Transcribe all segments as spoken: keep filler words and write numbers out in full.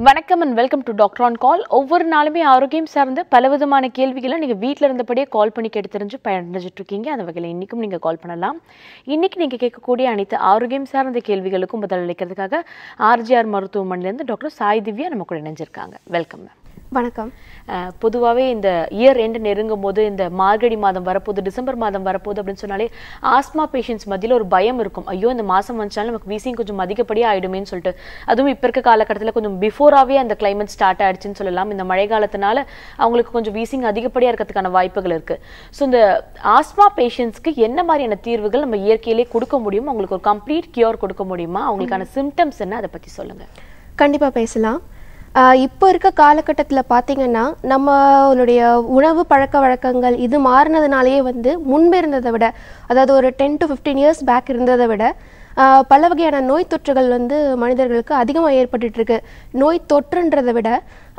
வணக்கம் and welcome to Doctor on Call. ஒவ்வொரு நாளுமே ஆரோக்கியம் சார்ந்த பலவிதமான கேள்விகளை நீங்க வீட்ல இருந்தபடியே கால் பண்ணி கேட்டு தெரிஞ்சு பயனடைஞ்சிட்டு இருக்கீங்க. அந்த வகையில் இன்னைக்கும் நீங்க கால் பண்ணலாம். இன்னைக்கு நீங்க கேட்கக்கூடிய அனைத்து ஆரோக்கியம் சார்ந்த கேள்விகளுக்கும் பதிலளிக்கிறதுக்காக ஆர்ஜிஆர் மருத்துவமனையிலிருந்து டாக்டர் சாய் திவ்யா நம்ம கூட இணைஞ்சிருக்காங்க. Welcome ma'am. வணக்கம். பொதுவாகவே இந்த இயர் எண்ட் நெருங்கும் போது இந்த மார்கழி மாதம் வரப்போகுது, டிசம்பர் மாதம் வரப்போகுது அப்படின்னு சொன்னாலே ஆஸ்மா பேஷண்ட்ஸ் மத்தியில் ஒரு பயம் இருக்கும். ஐயோ இந்த மாதம் வந்துச்சாலும் நமக்கு வீசிங் கொஞ்சம் அதிகப்படியாக ஆயிடுமேன்னு சொல்லிட்டு, அதுவும் இப்போ இருக்க காலகட்டத்தில் கொஞ்சம் பிஃபோராகவே அந்த கிளைமேட் ஸ்டார்ட் ஆயிடுச்சுன்னு சொல்லலாம். இந்த மழை காலத்தினால அவங்களுக்கு கொஞ்சம் வீசிங் அதிகப்படியாக இருக்கிறதுக்கான வாய்ப்புகள் இருக்கு. ஸோ இந்த ஆஸ்மா பேஷண்ட்ஸ்க்கு என்ன மாதிரியான தீர்வுகள் நம்ம இயற்கையிலே கொடுக்க முடியும், அவங்களுக்கு ஒரு கம்ப்ளீட் கியூர் கொடுக்க முடியுமா, அவங்களுக்கான சிம்டம்ஸ் என்ன, அதை பற்றி சொல்லுங்க. கண்டிப்பாக பேசலாம். இப்போ இருக்க காலகட்டத்தில் பார்த்தீங்கன்னா நம்மளுடைய உணவு பழக்க வழக்கங்கள் இது மாறினதுனாலேயே வந்து முன்பு இருந்ததை விட, அதாவது ஒரு ten to fifteen years back இருந்ததை விட பல வகையான நோய் தொற்றுகள் வந்து மனிதர்களுக்கு அதிகமாக ஏற்பட்டுட்டு இருக்கு. நோய் தொற்றுன்றதை விட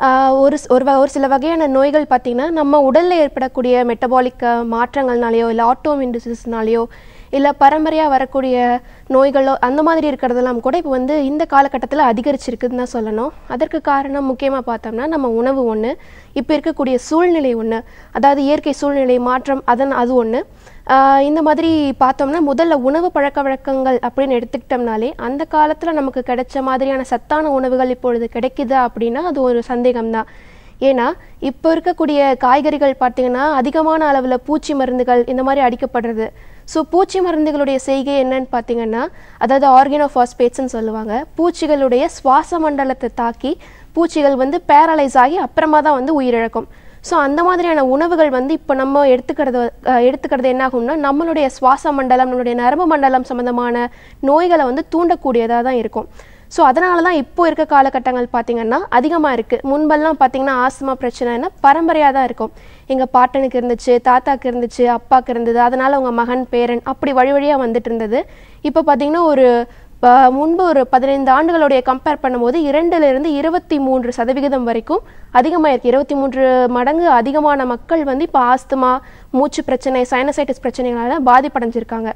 ஒரு ஒரு சில வகையான நோய்கள் பார்த்திங்கன்னா நம்ம உடலில் ஏற்படக்கூடிய மெட்டபாலிக் மாற்றங்கள்னாலேயோ இல்லை ஆட்டோமின் டிசீஸ்னாலேயோ இல்லை பரம்பரையாக வரக்கூடிய நோய்களோ அந்த மாதிரி இருக்கிறதெல்லாம் கூட இப்போ வந்து இந்த காலகட்டத்தில் அதிகரிச்சிருக்குதுன்னு தான் சொல்லணும். அதற்கு காரணம் முக்கியமாக பார்த்தோம்னா நம்ம உணவு ஒன்று, இப்போ இருக்கக்கூடிய சூழ்நிலை ஒன்று, அதாவது இயற்கை சூழ்நிலை மாற்றம் அதன் அது ஒன்று. இந்த மாதிரி பார்த்தோம்னா முதல்ல உணவு பழக்க வழக்கங்கள் அப்படின்னு எடுத்துக்கிட்டோம்னாலே அந்த காலத்தில் நமக்கு கிடைச்ச மாதிரியான சத்தான உணவுகள் இப்பொழுது கிடைக்குதா அப்படின்னா அது ஒரு சந்தேகம்தான். ஏன்னா இப்போ இருக்கக்கூடிய காய்கறிகள் பார்த்திங்கன்னா அதிகமான அளவில் பூச்சி மருந்துகள் இந்த மாதிரி அடிக்கப்படுறது. ஸோ பூச்சி மருந்துகளுடைய செய்கை என்னன்னு பார்த்தீங்கன்னா, அதாவது ஆர்கனோஃபாஸ்பேட்ஸ்ன்னு சொல்லுவாங்க. பூச்சிகளுடைய சுவாச மண்டலத்தை தாக்கி பூச்சிகள் வந்து பேரலைஸ் ஆகி அப்புறமா தான் வந்து உயிரிழக்கும். ஸோ அந்த மாதிரியான உணவுகள் வந்து இப்போ நம்ம எடுத்துக்கிறது எடுத்துக்கிறது என்ன ஆகும்னா நம்மளுடைய சுவாச மண்டலம், நம்மளுடைய நரம்பு மண்டலம் சம்மந்தமான நோய்களை வந்து தூண்டக்கூடியதாக தான் இருக்கும். ஸோ அதனால தான் இப்போ இருக்க காலகட்டங்கள் பார்த்திங்கன்னா அதிகமாக இருக்குது. முன்பெல்லாம் பார்த்திங்கன்னா ஆஸ்மா பிரச்சனைன்னா பரம்பரையாக தான் இருக்கும். எங்கள் பாட்டனுக்கு இருந்துச்சு, தாத்தாக்கு இருந்துச்சு, அப்பாவுக்கு இருந்தது, அதனால் அவங்க மகன் பேரன் அப்படி வழி வழியாக வந்துட்டு இருந்தது. இப்போ பார்த்திங்கன்னா ஒரு முன்பு ஒரு பதினைந்து ஆண்டுகளுடைய கம்பேர் பண்ணும்போது இரண்டுலேருந்து இருபத்தி மூன்று சதவிகிதம் வரைக்கும் அதிகமாக இருக்குது. இருபத்தி மூன்று மடங்கு அதிகமான மக்கள் வந்து இப்போ ஆஸ்துமா, மூச்சு பிரச்சனை, சைனசைட்டிஸ் பிரச்சனைகளால் பாதிப்படைஞ்சிருக்காங்க.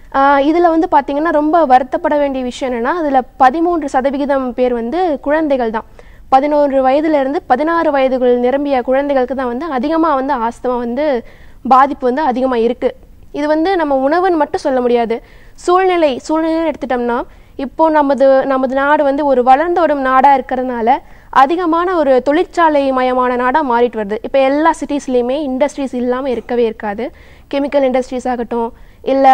இதில் வந்து பார்த்திங்கன்னா ரொம்ப வருத்தப்பட வேண்டிய விஷயம் என்னென்னா அதில் பதிமூன்று சதவிகிதம் பேர் வந்து குழந்தைகள் தான். பதினோரு வயதுலேருந்து பதினாறு வயதுகள் நிரம்பிய குழந்தைகளுக்கு தான் வந்து அதிகமாக வந்து ஆஸ்துமா வந்து பாதிப்பு வந்து அதிகமாக இருக்குது. இது வந்து நம்ம உணவுன்னு மட்டும் சொல்ல முடியாது, சூழ்நிலை சூழ்நிலைன்னு எடுத்துட்டோம்னா இப்போது நமது நமது நாடு வந்து ஒரு வளர்ந்து வரும் நாடாக இருக்கிறதுனால அதிகமான ஒரு தொழிற்சாலை மயமான நாடாக மாறிட்டு வருது. இப்போ எல்லா சிட்டிஸ்லேயுமே இண்டஸ்ட்ரீஸ் இல்லாமல் இருக்கவே இருக்காது. கெமிக்கல் இண்டஸ்ட்ரீஸ் ஆகட்டும், இல்லை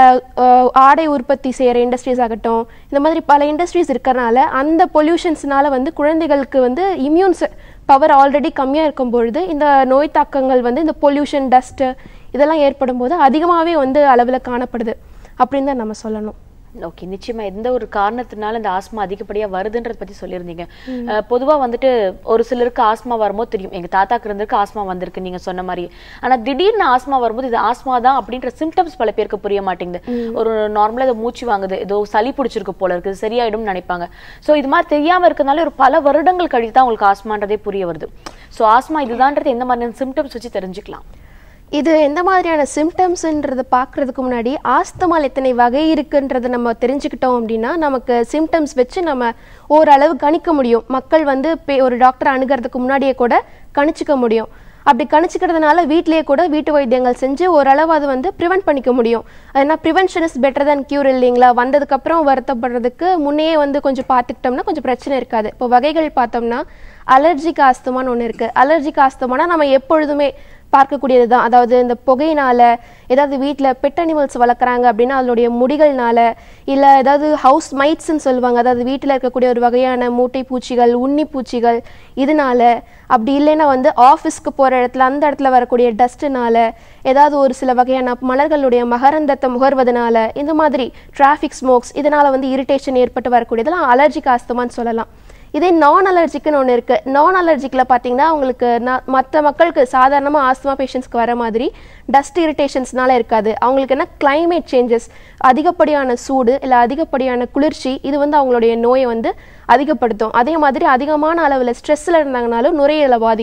ஆடை உற்பத்தி செய்கிற இண்டஸ்ட்ரீஸ் ஆகட்டும், இந்த மாதிரி பல இண்டஸ்ட்ரீஸ் இருக்கிறனால அந்த பொல்யூஷன்ஸ்னால வந்து குழந்தைகளுக்கு வந்து இம்யூன்ஸ் பவர் ஆல்ரெடி கம்மியாக இருக்கும் பொழுது இந்த நோய் தாக்கங்கள் வந்து இந்த பொல்யூஷன், டஸ்ட்டு இதெல்லாம் ஏற்படும் போது அதிகமாகவே வந்து அளவில் காணப்படுது அப்படின்னு தான் நம்ம சொல்லணும். ஓகே, நிச்சயமா எந்த ஒரு காரணத்தினால இந்த ஆஸ்மா அதிகப்படியா வருதுன்றத பத்தி சொல்லியிருந்தீங்க. பொதுவா வந்துட்டு ஒரு சிலருக்கு ஆஸ்மா வரும்போது தெரியும், எங்க தாத்தாக்கு இருந்திருக்கு ஆஸ்மா வந்திருக்கு நீங்க சொன்ன மாதிரி. ஆனா திடீர்னு ஆஸ்மா வரும்போது இது ஆஸ்மா தான் அப்படின்ற சிம்டம்ஸ் பல பேருக்கு புரிய மாட்டேங்குது. ஒரு நார்மலா இதை மூச்சு வாங்குது, ஏதோ சளி பிடிச்சிருக்கு போல இருக்கு, சரியாயிடும் நினைப்பாங்க. சோ இது மாதிரி தெரியாம இருக்கனால ஒரு பல வருடங்கள் கழித்து தான் உங்களுக்கு ஆஸ்மான்றதே புரிய வருது. சோ ஆஸ்மா இதுதான்றது எந்த மாதிரியான சிம்டம்ஸ் வச்சு தெரிஞ்சுக்கலாம்? இது எந்த மாதிரியான சிம்டம்ஸ்ன்றதை பார்க்குறதுக்கு முன்னாடி ஆஸ்துமால் எத்தனை வகை இருக்குன்றதை நம்ம தெரிஞ்சுக்கிட்டோம் அப்படின்னா நமக்கு சிம்டம்ஸ் வச்சு நம்ம ஓரளவு கணிக்க முடியும். மக்கள் வந்து ஒரு டாக்டரை அணுகிறதுக்கு முன்னாடியே கூட கணிச்சிக்க முடியும். அப்படி கணிச்சிக்கிறதுனால வீட்டிலேயே கூட வீட்டு வைத்தியங்கள் செஞ்சு ஓரளவு அது வந்து ப்ரிவென்ட் பண்ணிக்க முடியும். ஏன்னா prevention is better than cure இல்லைங்களா? வந்ததுக்கப்புறம் வருத்தப்படுறதுக்கு முன்னையே வந்து கொஞ்சம் பார்த்துக்கிட்டோம்னா கொஞ்சம் பிரச்சனை இருக்காது. இப்போ வகைகள் பார்த்தோம்னா அலர்ஜிக் ஆஸ்துமான்னு ஒன்று இருக்குது. அலர்ஜிக் ஆஸ்துமானா நம்ம எப்பொழுதுமே பார்க்கக்கூடியது தான். அதாவது இந்த புகையினால, ஏதாவது வீட்டில் பெட் அனிமல்ஸ் வளர்க்குறாங்க அப்படின்னா அதனுடைய முடிகள்னால, இல்லை ஏதாவது ஹவுஸ் மைட்ஸ்ன்னு சொல்லுவாங்க, அதாவது வீட்டில் இருக்கக்கூடிய ஒரு வகையான மூட்டை பூச்சிகள், உண்ணி பூச்சிகள் இதனால, அப்படி இல்லைன்னா வந்து ஆஃபீஸ்க்கு போகிற இடத்துல அந்த இடத்துல வரக்கூடிய டஸ்ட்டுனால, ஏதாவது ஒரு சில வகையான மலர்களுடைய மகரந்தத்தை முகர்வதனால, இந்த மாதிரி டிராஃபிக் ஸ்மோக்ஸ் இதனால் வந்து இரிட்டேஷன் ஏற்பட்டு வரக்கூடியதெல்லாம் அலர்ஜிக் ஆஸ்துமான்னு சொல்லலாம். இதே நான் அலர்ஜிக்குன்னு ஒன்று இருக்குது. நான் அலர்ஜிக்கில் பார்த்தீங்கன்னா அவங்களுக்கு நான் மற்ற மக்களுக்கு சாதாரணமாக ஆஸ்துமா பேஷண்ட்ஸ்க்கு வர மாதிரி டஸ்ட் இரிட்டேஷன்ஸ்னால இருக்காது. அவங்களுக்கு என்ன கிளைமேட் சேஞ்சஸ், அதிகப்படியான சூடு இல்லை அதிகப்படியான குளிர்ச்சி இது வந்து அவங்களுடைய நோயை வந்து அதிகப்படுத்தும். அதே மாதிரி அதிகமான அளவில் ஸ்ட்ரெஸ்ஸில் இருந்தாங்கனாலும் நுரையீரலை பாதிக்கும்.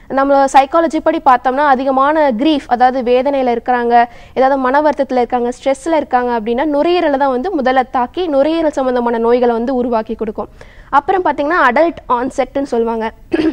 நம்ம சைக்காலஜி படி பார்த்தோம்னா அதிகமான கிரீஃப், அதாவது வேதனையில் இருக்கிறாங்க, ஏதாவது மன வருத்தத்தில் இருக்காங்க, ஸ்ட்ரெஸ்ஸில் இருக்காங்க அப்படின்னா நுரையீரலை தான் வந்து முதல்ல தாக்கி நுரையீரல் சம்மந்தமான நோய்களை வந்து உருவாக்கி கொடுக்கும். அப்புறம் பார்த்திங்கன்னா அடல்ட் ஆன்செட்னு சொல்லுவாங்க.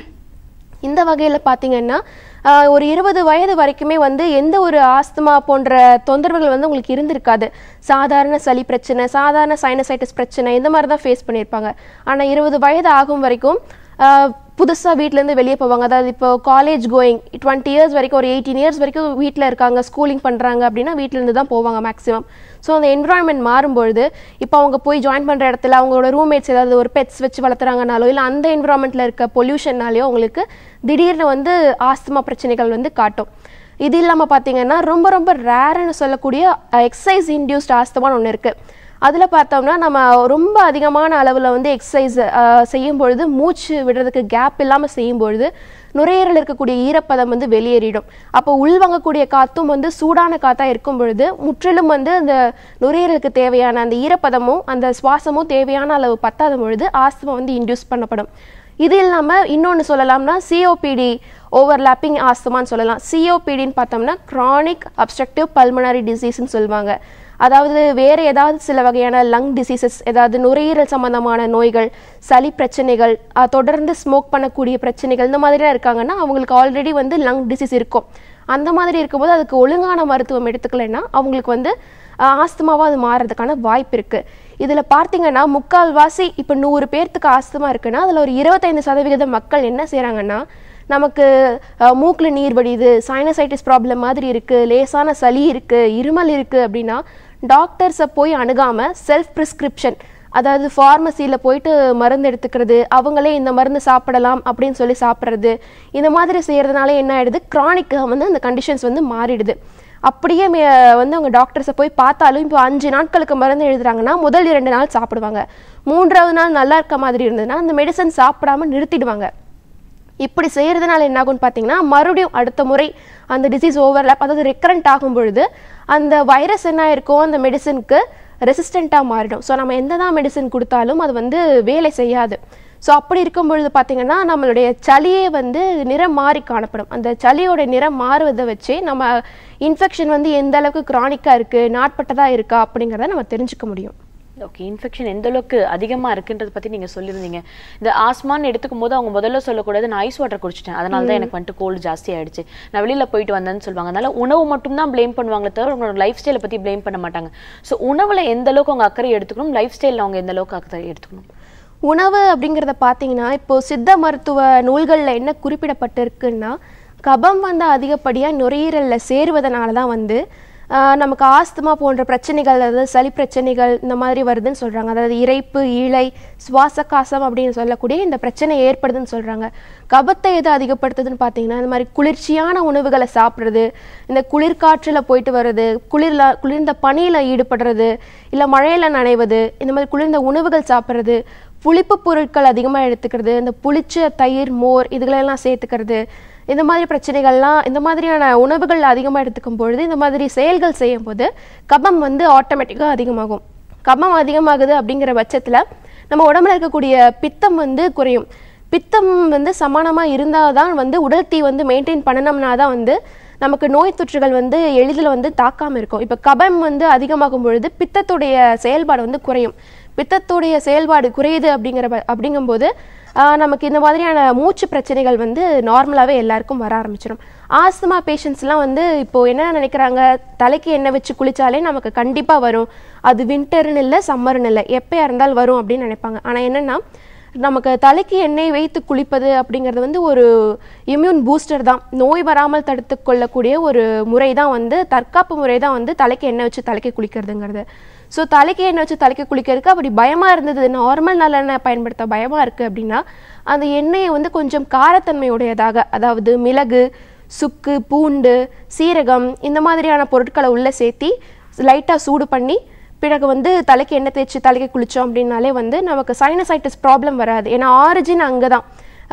இந்த வகையில் பார்த்திங்கன்னா ஒரு இருபது வயது வரைக்குமே வந்து எந்த ஒரு ஆஸ்துமா போன்ற தொந்தரவுகள் வந்து உங்களுக்கு இருந்திருக்காது. சாதாரண சளி பிரச்சனை, சாதாரண சைனசைட்டிஸ் பிரச்சனை இந்த மாதிரி தான் ஃபேஸ் பண்ணியிருப்பாங்க. ஆனால் இருபது வயது ஆகும் வரைக்கும் புதுசாக வீட்டிலேருந்து வெளியே போவாங்க. அதாவது இப்போ காலேஜ் கோயிங் டுவெண்ட்டி இயர்ஸ் வரைக்கும், ஒரு எயிட்டீன் இயர்ஸ் வரைக்கும் வீட்டில் இருக்காங்க, ஸ்கூலிங் பண்ணுறாங்க அப்படின்னா வீட்டிலேருந்து தான் போவாங்க மேக்ஸிமம். ஸோ அந்த என்விரான்மெண்ட் மாறும்பொழுது இப்போ அவங்க போய் ஜாயின் பண்ணுற இடத்துல அவங்களோட ரூம்மேட்ஸ் ஏதாவது ஒரு பெட்ஸ் வச்சு வளர்த்துறாங்கனாலோ இல்லை அந்த என்விரான்மெண்ட்டில் இருக்க பொல்யூஷன்னாலேயோ அவங்களுக்கு திடீர்னு வந்து ஆஸ்துமா பிரச்சனைகள் வந்து காட்டும். இது இல்லாமல் பார்த்தீங்கன்னா ரொம்ப ரொம்ப ரேர்னு சொல்லக்கூடிய எக்ஸசைஸ் இன்டியூஸ்ட் ஆஸ்துமான்னு ஒன்று இருக்குது. அதில் பார்த்தோம்னா நம்ம ரொம்ப அதிகமான அளவில் வந்து எக்ஸசைஸ் செய்யும் பொழுது மூச்சு விடுறதுக்கு கேப் இல்லாமல் செய்யும் பொழுது நுரையீரல் இருக்கக்கூடிய ஈரப்பதம் வந்து வெளியேறிடும். அப்போ உள்வாங்கக்கூடிய காற்றும் வந்து சூடான காற்றாக இருக்கும் பொழுது முற்றிலும் வந்து அந்த நுரையீரலுக்கு தேவையான அந்த ஈரப்பதமும் அந்த சுவாசமும் தேவையான அளவு பத்தாத பொழுது ஆஸ்துமா வந்து இன்டியூஸ் பண்ணப்படும். இது இல்லாமல் இன்னொன்று சொல்லலாம்னா சிஓபிடி ஓவர்லாப்பிங் ஆஸ்துமான்னு சொல்லலாம். சிஓபிடின்னு பார்த்தோம்னா க்ரானிக் அப்ஸ்ட்ரக்டிவ் பல்மனரி டிசீஸ்ன்னு சொல்லுவாங்க. அதாவது வேறு ஏதாவது சில வகையான லங் டிசீசஸ், ஏதாவது நுரையீரல் சம்பந்தமான நோய்கள், சளி பிரச்சனைகள், தொடர்ந்து ஸ்மோக் பண்ணக்கூடிய பிரச்சனைகள் இந்த மாதிரிலாம் இருக்காங்கன்னா அவங்களுக்கு ஆல்ரெடி வந்து லங் டிசீஸ் இருக்கும். அந்த மாதிரி இருக்கும்போது அதுக்கு ஒழுங்கான மருத்துவம் எடுத்துக்கலைன்னா அவங்களுக்கு வந்து ஆஸ்துமாவாக அது மாறுறதுக்கான வாய்ப்பு இருக்குது. இதில் பார்த்தீங்கன்னா முக்கால்வாசி இப்போ நூறு பேர்த்துக்கு ஆஸ்துமா இருக்குன்னா அதில் ஒரு இருபத்தைந்து சதவிகித மக்கள் என்ன செய்கிறாங்கன்னா, நமக்கு மூக்கில் நீர் வடியுது, சைனசைட்டிஸ் ப்ராப்ளம் மாதிரி இருக்குது, லேசான சளி இருக்குது, இருமல் இருக்குது அப்படின்னா டாக்டர்ஸை போய் அணுகாமல் செல்ஃப் ப்ரிஸ்கிரிப்ஷன், அதாவது ஃபார்மசியில் போயிட்டு மருந்து எடுத்துக்கிறது, அவங்களே இந்த மருந்து சாப்பிடலாம் அப்படின்னு சொல்லி சாப்பிட்றது, இந்த மாதிரி செய்கிறதுனால என்ன ஆகிடுது, க்ரானிக்காக வந்து அந்த கண்டிஷன்ஸ் வந்து மாறிடுது. அப்படியே வந்து அவங்க டாக்டர்ஸை போய் பார்த்தாலும் இப்போ அஞ்சு நாட்களுக்கு மருந்து எழுதுறாங்கன்னா முதல் இரண்டு நாள் சாப்பிடுவாங்க, மூன்றாவது நாள் நல்லா இருக்க மாதிரி இருந்ததுன்னா அந்த மெடிசன் சாப்பிடாம நிறுத்திடுவாங்க. இப்படி செய்கிறதுனால என்ன ஆகும்னு பார்த்தீங்கன்னா மறுபடியும் அடுத்த முறை அந்த டிசீஸ் ஓவர்லாப், அதாவது ரெக்கரண்ட் ஆகும் பொழுது அந்த வைரஸ் என்ன இருக்கும் அந்த மெடிசனுக்கு ரெசிஸ்டண்ட்டாக மாறிடும். ஸோ நம்ம எந்த தான் மெடிசன் கொடுத்தாலும் அது வந்து வேலை செய்யாது. ஸோ அப்படி இருக்கும் பொழுது பார்த்திங்கன்னா நம்மளுடைய சளியே வந்து நிறம் மாறி காணப்படும். அந்த சளியோட நிறம் மாறுவதை வச்சு நம்ம இன்ஃபெக்ஷன் வந்து எந்த அளவுக்கு க்ரானிக்காக இருக்குது, நாட்பட்டதாக இருக்கா அப்படிங்கிறத நம்ம தெரிஞ்சுக்க முடியும். ஓகே, இன்ஃபெக்ஷன் எந்த அளவுக்கு அதிகமாக இருக்குன்றதை பற்றி நீங்கள் சொல்லியிருந்தீங்க. இந்த ஆஸ்மான்னு எடுத்துக்கும் போது அவங்க முதல்ல சொல்லக்கூடாது நான் ஐஸ் வாட்டர் குடிச்சிட்டேன், அதனால தான் எனக்கு வந்துட்டு கோல்டு ஜாஸ்தி ஆயிடுச்சு, நான் வெளியில் போயிட்டு வந்தேன்னு சொல்லுவாங்க. அதனால உணவு மட்டும் தான் ப்ளேம் பண்ணுவாங்களே தவிர அவங்களோட லைஃப் ஸ்டைலை பற்றி ப்ளேம் பண்ண மாட்டாங்க. ஸோ உணவில் எந்த அளவுக்கு அவங்க அக்கறை எடுத்துக்கணும், லைஃப் ஸ்டைலில் அவங்க எந்த அளவுக்கு அக்கறை எடுத்துக்கணும்? உணவு அப்படிங்கிறத பார்த்தீங்கன்னா இப்போது சித்த மருத்துவ நூல்களில் என்ன குறிப்பிடப்பட்டிருக்குன்னா கபம் வந்து அதிகப்படியாக நுரையீரலில் சேருவதனால தான் வந்து நமக்கு ஆஸ்துமா போன்ற பிரச்சனைகள், அதாவது சளி பிரச்சனைகள் இந்த மாதிரி வருதுன்னு சொல்கிறாங்க. அதாவது இரைப்பு, இழை, சுவாச காசம் அப்படின்னு சொல்லக்கூடிய இந்த பிரச்சனை ஏற்படுதுன்னு சொல்கிறாங்க. கபத்தை எது அதிகப்படுத்துதுன்னு பார்த்தீங்கன்னா இந்த மாதிரி குளிர்ச்சியான உணவுகளை சாப்பிட்றது, இந்த குளிர்காற்றில் போயிட்டு வர்றது, குளிரில் குளிர்ந்த பனியில் ஈடுபடுறது, இல்லை மழையில் நனைவது, இந்த மாதிரி குளிர்ந்த உணவுகள் சாப்பிட்றது, புளிப்பு பொருட்கள் அதிகமாக எடுத்துக்கிறது, இந்த புளிச்ச தயிர், மோர் இதுகளெல்லாம் சேர்த்துக்கிறது, இந்த மாதிரி பிரச்சனைகள்லாம் இந்த மாதிரியான உணவுகள் அதிகமாக எடுத்துக்கும் பொழுது இந்த மாதிரி செயல்கள் செய்யும் போது கபம் வந்து ஆட்டோமேட்டிக்காக அதிகமாகும். கபம் அதிகமாகுது அப்படிங்கிற பட்சத்தில் நம்ம உடம்புல இருக்கக்கூடிய பித்தம் வந்து குறையும். பித்தம் வந்து சமானமாக இருந்தால் தான் வந்து உடல் தீ வந்து மெயின்டைன் பண்ணணும்னா தான் வந்து நமக்கு நோய் தொற்றுகள் வந்து எளிதில் வந்து தாக்காமல் இருக்கும். இப்போ கபம் வந்து அதிகமாகும் பொழுது பித்தத்துடைய செயல்பாடு வந்து குறையும். பித்தத்துடைய செயல்பாடு குறையுது அப்படிங்கிற அப்படிங்கும்போது நமக்கு இந்த மாதிரியான மூச்சு பிரச்சனைகள் வந்து நார்மலாகவே எல்லாருக்கும் வர ஆரம்பிச்சிடும். ஆஸ்துமா பேஷண்ட்ஸ்லாம் வந்து இப்போது என்ன நினைக்கிறாங்க, தலைக்கு எண்ணெய் வச்சு குளித்தாலே நமக்கு கண்டிப்பாக வரும், அது வின்டர்னு இல்லை சம்மர்னு இல்லை எப்போயா இருந்தாலும் வரும் அப்படின்னு நினைப்பாங்க. ஆனால் என்னென்னா நமக்கு தலைக்கு எண்ணெய் வைத்து குளிப்பது அப்படிங்கிறது வந்து ஒரு இம்யூன் பூஸ்டர் தான், நோய் வராமல் தடுத்து கொள்ளக்கூடிய ஒரு முறை தான், வந்து தற்காப்பு முறை தான் வந்து தலைக்கு எண்ணெய் வச்சு தலைக்கு குளிக்கிறதுங்கிறது. ஸோ தலைக்கு எண்ணெய் வச்சு தலைக்கு குளிக்கிறதுக்கு அப்படி பயமாக இருந்தது, நார்மல் நல்லெண்ணெய் பயன்படுத்த பயமாக இருக்குது அப்படின்னா அந்த எண்ணெயை வந்து கொஞ்சம் காரத்தன்மையுடையதாக, அதாவது மிளகு, சுக்கு, பூண்டு, சீரகம் இந்த மாதிரியான பொருட்களை உள்ளே சேர்த்தி லைட்டாக சூடு பண்ணி பிறகு வந்து தலைக்கு எண்ணெய் தேய்ச்சி தலைக்கு குளித்தோம் அப்படின்னாலே வந்து நமக்கு சைனசைட்டிஸ் ப்ராப்ளம் வராது. ஏன்னா ஆரிஜின் அங்கே தான்,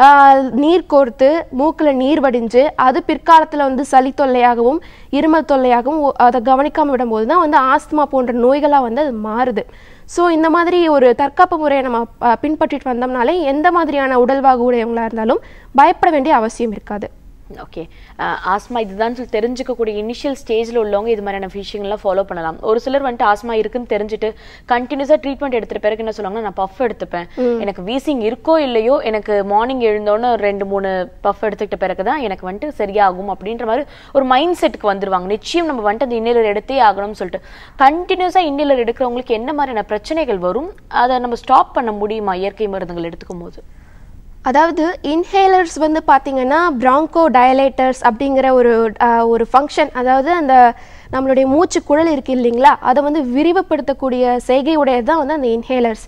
நீர் கோர்த்து மூக்கில் நீர் வடிஞ்சு அது பிற்காலத்தில் வந்து சளி தொல்லையாகவும் இருமல் தொல்லையாகவும் அதை கவனிக்காமல் விடும்போது தான் வந்து ஆஸ்துமா போன்ற நோய்களாக வந்து அது மாறுது. ஸோ இந்த மாதிரி ஒரு தற்காப்பு முறையை நம்ம பின்பற்றிட்டு வந்தோம்னாலே எந்த மாதிரியான உடல்வாகு உடையவங்களாக இருந்தாலும் பயப்பட வேண்டிய அவசியம் இருக்காது. ஓகே, ஆஸ்மா இதுதான் சொல்லி தெரிஞ்சுக்கக்கூடிய இனிஷியல் ஸ்டேஜில் உள்ளவங்க இது மாதிரியான விஷயங்கள்லாம் ஃபாலோ பண்ணலாம். ஒரு சிலர் வந்துட்டு ஆஸ்மா இருக்குன்னு தெரிஞ்சுட்டு கண்டினியூஸாக ட்ரீட்மெண்ட் எடுத்துகிட்ட பிறகு என்ன சொல்லுவாங்கன்னா, நான் பஃப் எடுத்துப்பேன், எனக்கு வீசிங் இருக்கோ இல்லையோ எனக்கு மார்னிங் எழுந்தோன்னு ரெண்டு மூணு பஃப் எடுத்துக்கிட்ட பிறகு தான் எனக்கு வந்துட்டு சரியாகும் அப்படின்ற மாதிரி ஒரு மைண்ட் செட்டுக்கு வந்துருவாங்க. நிச்சயம் நம்ம வந்துட்டு அந்த இன்னேலர் எடுத்தே ஆகணும்னு சொல்லிட்டு கண்டினியூஸாக இன்னேலர் எடுக்கிறவங்களுக்கு என்ன மாதிரியான பிரச்சனைகள் வரும், அதை நம்ம ஸ்டாப் பண்ண முடியுமா இயற்கை மருந்துகள் எடுத்துக்கும் போது? அதாவது இன்ஹேலர்ஸ் வந்து பார்த்தீங்கன்னா பிராங்கோ டயலேட்டர்ஸ் அப்படிங்கிற ஒரு ஒரு ஃபங்க்ஷன், அதாவது அந்த நம்மளுடைய மூச்சு குழல் இருக்கு இல்லைங்களா, அதை வந்து விரிவுபடுத்தக்கூடிய செய்கையுடையது தான் வந்து அந்த இன்ஹேலர்ஸ்.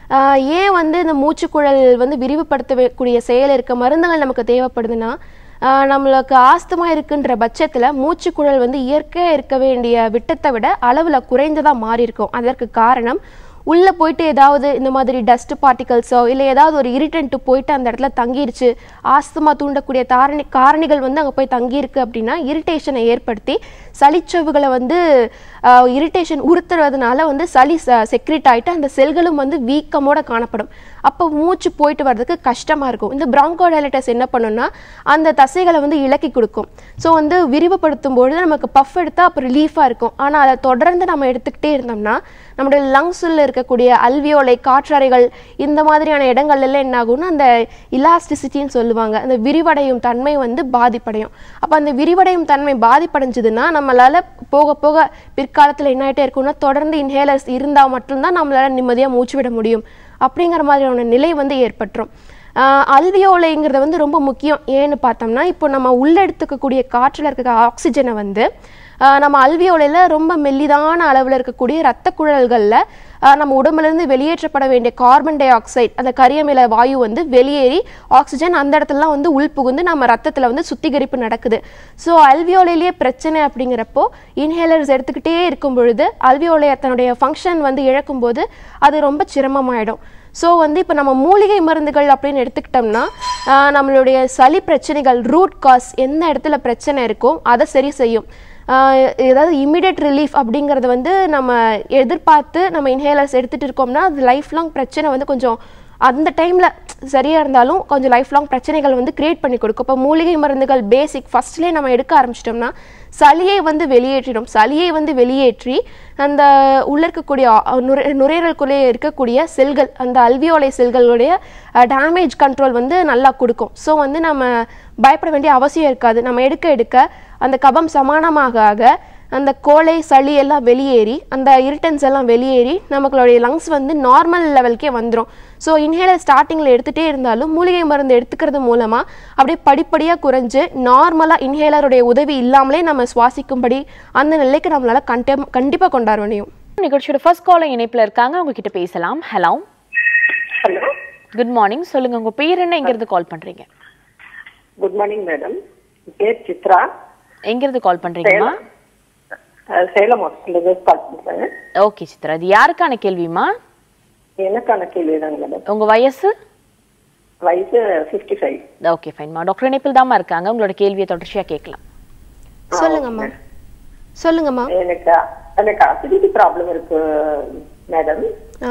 ஏன் வந்து இந்த மூச்சுக்குழல் வந்து விரிவுபடுத்தக்கூடிய செயல் இருக்க மருந்துகள் நமக்கு தேவைப்படுதுன்னா, நம்மளுக்கு ஆஸ்துமா இருக்குன்ற பட்சத்தில் மூச்சுக்குழல் வந்து இயற்கையாக இருக்க வேண்டிய விட்டத்தை விட அளவில் குறைந்ததாக மாறி இருக்கும். அதற்கு காரணம் உள்ளே போயிட்டு ஏதாவது இந்த மாதிரி டஸ்ட் பார்ட்டிகல்ஸோ இல்லை ஏதாவது ஒரு இரிட்டன்ட்டு போயிட்டு அந்த இடத்துல தங்கிருச்சு, ஆஸ்துமா தூண்டக்கூடிய தாரணி காரணிகள் வந்து அங்கே போய் தங்கியிருக்கு அப்படின்னா இரிட்டேஷனை ஏற்படுத்தி சளிச்சவுகளை வந்து இரிட்டேஷன் உறுத்துறதுனால வந்து சளி செக்ரிட் ஆகிட்டு அந்த செல்களும் வந்து வீக்கமோட காணப்படும். அப்போ மூச்சு போயிட்டு வர்றதுக்கு கஷ்டமாக இருக்கும். இந்த பிராங்கோடைலேட்டர்ஸ் என்ன பண்ணுன்னா அந்த தசைகளை வந்து இலக்கி கொடுக்கும். ஸோ வந்து விரிவுபடுத்தும் பொழுது நமக்கு பஃப் எடுத்தால் அப்போ ரிலீஃபாக இருக்கும். ஆனால் அதை தொடர்ந்து நம்ம எடுத்துக்கிட்டே இருந்தோம்னா நம்மளுடைய லங்ஸில் இருக்கக்கூடிய அல்வியோலை காற்றறைகள் இந்த மாதிரியான இடங்கள்லாம் என்ன ஆகும்னா அந்த இலாஸ்டிசிட்டின்னு சொல்லுவாங்க, அந்த விரிவடையும் தன்மை வந்து பாதிப்படையும். அப்போ அந்த விரிவடையும் தன்மை பாதிப்படைஞ்சதுன்னா நம்மளால் போக போக பிற்காலத்தில் என்ன ஆகிட்டே இருக்கும்னா தொடர்ந்து இன்ஹேலர்ஸ் இருந்தால் மட்டும்தான் நம்மளால் நிம்மதியாக மூச்சு விட முடியும் அப்படிங்கிற மாதிரியான நிலை வந்து ஏற்பட்டுரும். அல்வியோலைங்கிறது வந்து ரொம்ப முக்கியம். ஏன்னு பார்த்தோம்னா இப்போ நம்ம உள்ளே எடுத்துக்கக்கூடிய காற்றில் இருக்க ஆக்சிஜனை வந்து நம்ம அல்வியோலையில் ரொம்ப மெல்லிதான அளவில் இருக்கக்கூடிய இரத்த குழல்களில் நம்ம உடம்புலேருந்து வெளியேற்றப்பட வேண்டிய கார்பன் டை ஆக்சைடு அந்த கரியமில வாயு வந்து வெளியேறி ஆக்சிஜன் அந்த இடத்துலலாம் வந்து உள் புகுந்து நம்ம ரத்தத்தில் வந்து சுத்திகரிப்பு நடக்குது. ஸோ அல்வியோலையிலேயே பிரச்சனை அப்படிங்கிறப்போ இன்ஹேலர்ஸ் எடுத்துக்கிட்டே இருக்கும் பொழுது அல்வியோலை தன்னுடைய ஃபங்க்ஷன் வந்து இழக்கும்போது அது ரொம்ப சிரமமாயிடும். ஸோ வந்து இப்போ நம்ம மூலிகை மருந்துகள் அப்படின்னு எடுத்துக்கிட்டோம்னா நம்மளுடைய சளி பிரச்சனைகள் ரூட் காஸ் எந்த இடத்துல பிரச்சனை இருக்கோ அதை சரி செய்யும். ஏதாவது இம்மிடியட் ரிலீஃப் அப்படிங்கிறத வந்து நம்ம எதிர்பார்த்து நம்ம இன்ஹேலர்ஸ் எடுத்துகிட்டு இருக்கோம்னா அது லைஃப் லாங் பிரச்சனை வந்து கொஞ்சம் அந்த டைமில் சரியாக இருந்தாலும் கொஞ்சம் லைஃப் லாங் பிரச்சனைகள் வந்து கிரியேட் பண்ணி கொடுக்கும். இப்போ மூலிகை மருந்துகள் பேசிக் ஃபஸ்ட்லேயே நம்ம எடுக்க ஆரம்பிச்சிட்டோம்னா சளியை வந்து வெளியேற்றிடும். சளியை வந்து வெளியேற்றி அந்த உள்ள இருக்கக்கூடிய நுரை நுரையீரலுக்குள்ளே இருக்கக்கூடிய செல்கள் அந்த அல்வியோலை செல்களுடைய டேமேஜ் கண்ட்ரோல் வந்து நல்லா கொடுக்கும். ஸோ வந்து நம்ம பயப்பட வேண்டிய அவசியம் இருக்காது. நம்ம எடுக்க எடுக்க அந்த கபம் சமானமாக ஆக அந்த கோலை சளி எல்லாம் வெளியேறி அந்த இரிட்டன்ஸ் எல்லாம் வெளியேறி நமக்களுடைய லங்ஸ் வந்து நார்மல் லெவலுக்கே வந்துடும். ஸோ இன்ஹேலர் ஸ்டார்டிங்கில் எடுத்துகிட்டே இருந்தாலும் மூலிகை மருந்து எடுத்துக்கிறது மூலமாக அப்படியே படிப்படியாக குறைஞ்சு நார்மலாக இன்ஹேலருடைய உதவி இல்லாமலே நம்ம சுவாசிக்கும்படி அந்த நிலைக்கு நம்மளால் கண்டி கண்டிப்பாக கொண்டாட முடியும். நிகழ்ச்சியோட ஃபர்ஸ்ட் காலர் இணைப்பில் இருக்காங்க, உங்ககிட்ட பேசலாம். ஹலோ ஹலோ குட் மார்னிங், சொல்லுங்க உங்க பேர் என்ன, எங்கிருந்து கால் பண்றீங்க? குட் மார்னிங் மேடம், பேர் சித்ரா. எங்கிருந்து கால் பண்றீங்கம்மா? சேலம் ஹாஸ்பிட்டல் கால் பண்றேன். ஓகே சித்ரா, இது யாருக்கான கேள்விமா? எனக்கான கேள்விதாங்க மேடம். உங்க வயசு? வயசு ஐம்பத்தி ஐந்து. ஓகே ஃபைன்மா, டாக்டர் இணைப்பில் தாமா இருக்காங்க, உங்களோட கேள்வியை தொடர்ச்சியா கேட்கலாம். சொல்லுங்கம்மா. சொல்லுங்கம்மா. எனக்கு எனக்கு அசிடிட்டி ப்ராப்ளம் இருக்கு மேடம்.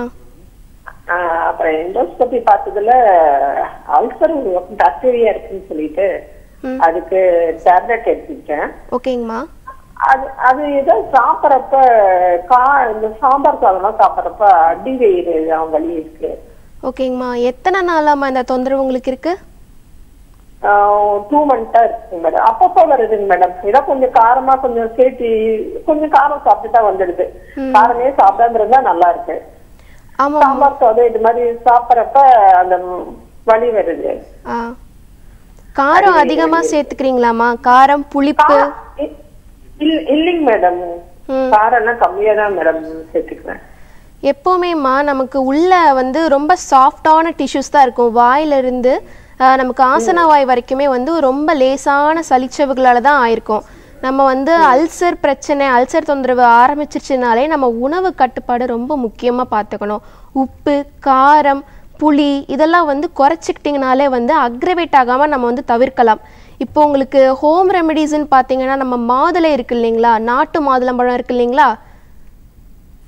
அப்புறம் எண்டோஸ்கோபி பார்த்ததுல அல்சர் பாக்டீரியா இருக்குன்னு சொல்லிட்டு அதுக்கு டேப்லெட் எடுத்துக்கிட்டேன். ஓகேங்கம்மா. அது அது ஏதோ சாப்பிட்றப்ப கா இந்த சாம்பார் சாதம்லாம் சாப்பிட்றப்ப அடி வயிறு வலி இருக்கு. ஓகேங்கம்மா, எத்தனை நாளாமா இந்த தொந்தரவு உங்களுக்கு இருக்கு? டூ மந்த்தா இருக்குங்க மேடம். அப்பப்போ வருதுங்க மேடம். ஏதோ கொஞ்சம் காரமா கொஞ்சம் சேர்த்து கொஞ்சம் காரம் சாப்பிட்டுட்டா வந்துடுது. காரமே சாப்பிடாம இருந்தா நல்லா இருக்கு. சாம்பார் சாதம் இது மாதிரி சாப்பிட்றப்ப அந்த வலி வருது. காரம் அதிகமா சேர்த்துக்கிறீங்களாமா? காரம் புளிப்பு? இல்லைங்க மேடம், காரம்லாம் கம்மியா தான் மேடம் சேர்த்துக்கிறேன். எப்போவுமேம்மா நமக்கு உள்ள வந்து ரொம்ப சாஃப்டான டிஷ்யூஸ் தான் இருக்கும். வாயிலிருந்து நமக்கு ஆசன வாய் வரைக்குமே வந்து ரொம்ப லேசான சளிச்சவுகளால் தான் ஆயிருக்கும். நம்ம வந்து அல்சர் பிரச்சனை அல்சர் தொந்தரவு ஆரம்பிச்சிருச்சுனாலே நம்ம உணவு கட்டுப்பாடு ரொம்ப முக்கியமாக பார்த்துக்கணும். உப்பு காரம் புளி இதெல்லாம் வந்து குறைச்சிக்கிட்டிங்கனாலே வந்து அக்ரவேட் ஆகாமல் நம்ம வந்து தவிர்க்கலாம். இப்போ உங்களுக்கு ஹோம் ரெமெடிஸ்ன்னு பார்த்தீங்கன்னா நம்ம மாதுளை இருக்கு இல்லைங்களா, நாட்டு மாதுளம்பழம் இருக்கு இல்லைங்களா,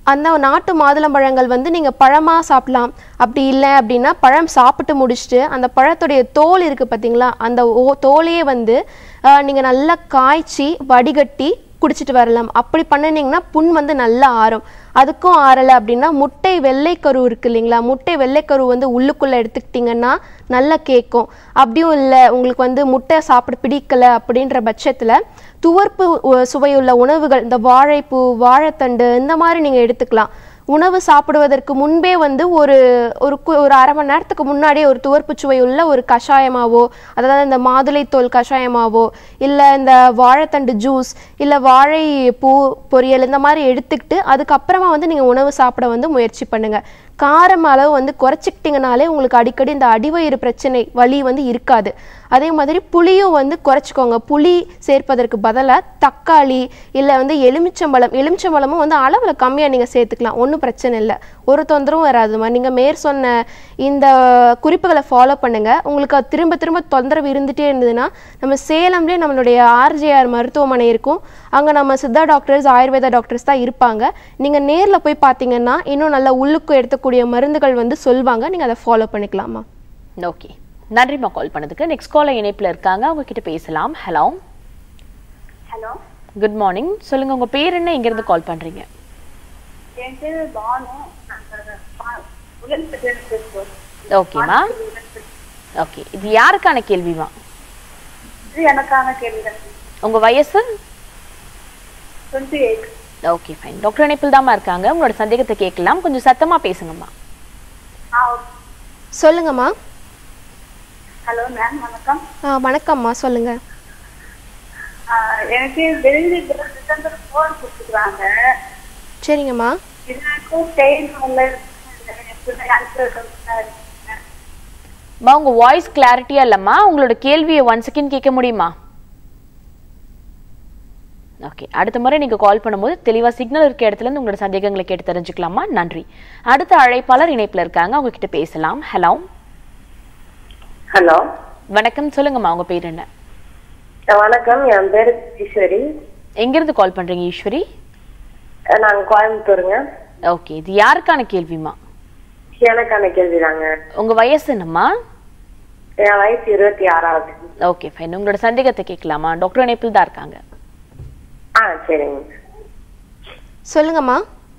அந்த நாட்டு மாதுளம்பழங்கள் வந்து நீங்கள் பழமாக சாப்பிடலாம். அப்படி இல்லை அப்படின்னா பழம் சாப்பிட்டு முடிச்சுட்டு அந்த பழத்துடைய தோல் இருக்குது பார்த்தீங்களா, அந்த ஓ தோலையே வந்து நீங்கள் நல்லா காய்ச்சி வடிகட்டி குடிச்சிட்டு வரலாம். அப்படி பண்ணினீங்கன்னா புண் வந்து நல்லா ஆறும். அதுக்கும் ஆறலை அப்படின்னா முட்டை வெள்ளைக்கரு இருக்கு இல்லைங்களா, முட்டை வெள்ளைக்கரு வந்து உள்ளுக்குள்ளே எடுத்துக்கிட்டிங்கன்னா நல்லா கேட்கும். அப்படியும் இல்லை உங்களுக்கு வந்து முட்டை சாப்பிட பிடிக்கலை அப்படின்ற பட்சத்தில் துவர்ப்பு சுவையுள்ள உணவுகள், இந்த வாழைப்பூ, வாழைத்தண்டு இந்த மாதிரி நீங்கள் எடுத்துக்கலாம். உணவு சாப்பிடுவதற்கு முன்பே வந்து ஒரு ஒரு ஒரு அரை மணி நேரத்துக்கு முன்னாடியே ஒரு துவர்ப்பு சுவை உள்ள ஒரு கஷாயமாவோ, அதாவது இந்த மாதுளைத்தோல் கஷாயமாவோ, இல்லை இந்த வாழைத்தண்டு ஜூஸ், இல்லை வாழை பூ பொரியல் இந்த மாதிரி எடுத்துக்கிட்டு அதுக்கப்புறமா வந்து நீங்கள் உணவு சாப்பிட வந்து முயற்சி பண்ணுங்கள். காரம் அளவு வந்து குறைச்சிக்கிட்டிங்கனாலே உங்களுக்கு அடிக்கடி இந்த அடிவயிறு பிரச்சனை வலி வந்து இருக்காது. அதே மாதிரி புளியும் வந்து குறைச்சிக்கோங்க. புளி சேர்ப்பதற்கு பதிலாக தக்காளி இல்லை வந்து எலுமிச்சம்பழம், எலுமிச்சம்பழமும் வந்து அளவில் கம்மியாக நீங்கள் சேர்த்துக்கலாம், ஒன்றும் பிரச்சனை இல்லை, ஒரு தொந்தரவும் வராதுமா. நீங்கள் மேற் சொன்ன இந்த குறிப்புகளை ஃபாலோ பண்ணுங்கள். உங்களுக்கு திரும்ப திரும்ப தொந்தரவு இருந்துகிட்டே இருந்ததுன்னா நம்ம சேலம்லேயே நம்மளுடைய ஆர்ஜேஆர் மருத்துவமனை இருக்கும். அங்கே நம்ம சித்தா டாக்டர்ஸ், ஆயுர்வேதா டாக்டர்ஸ் தான் இருப்பாங்க. நீங்கள் நேரில் போய் பார்த்தீங்கன்னா இன்னும் நல்லா உள்ளுக்கு எடுத்துக்கூடிய மருந்துகள் வந்து சொல்வாங்க, நீங்கள் அதை ஃபாலோ பண்ணிக்கலாமா. ஓகே, நன்றிமா கால் பண்ணதுக்கு. நெக்ஸ்ட் காலர் இணைப்புல இருக்காங்க, அவங்க கிட்ட பேசலாம். Hello hello, good morning. சொல்லுங்க, உங்க பேர் என்ன, எங்க இருந்து கால் பண்றீங்க? என் பேர் பானு. ஓகேமா, ஓகே. இது யாருக்கான கேள்விமா? இது எனக்கான கேள்வி. உங்க வயசு? இருபத்தி எட்டு. Okay fine. டாக்டர் இணைப்பில் தாமா இருக்காங்க, உங்களோட சந்தேகத்தை கேட்கலாம். கொஞ்சம் சத்தமா பேசுங்கம்மா. சொல்லுங்கம்மா. ஹலோ மேம், வணக்கம். ஆ வணக்கம்மா, சொல்லுங்க. எனக்கு டெலிவரி டிசம்பர் ஃபோர் கொடுத்துருக்காங்க. சரிங்கம்மா. உங்க வாய்ஸ் கிளாரிட்டியா இல்லம்மா, உங்களோட கேள்வியை ஒன் செகண்ட் கேட்க முடியுமா? ஓகே, அடுத்த முறை நீங்க கால் பண்ணும்போது தெளிவா சிக்னல் இருக்க இடத்துல இருந்து உங்களோட சந்தேகங்களை கேட்டு தெரிஞ்சுக்கலாமா. நன்றி. அடுத்த அழைப்பாளர் இணைப்புல இருக்காங்க, அவங்க கிட்ட பேசலாம். ஹலோ ஹலோ, வணக்கம். சொல்லுங்கம்மா, உங்க பேர் என்ன? வணக்கம், என் பேரு ஈஸ்வரி. எங்க இருந்து கால் பண்றீங்க ஈஸ்வரி? நாங்க கோயம்புத்தூருங்க. ஓகே, இது யாருக்கான கேள்விமா? எனக்கான கேள்விதாங்க. உங்க வயசு என்னம்மா? என் வயசு இருபத்தி ஆறாவது. Okay fine. உங்களோட சந்தேகத்தை கேட்கலாமா? டாக்டர் இணைப்பில் தான் இருக்காங்க. ஆ சரிங்க, சொல்லுங்கம்மா.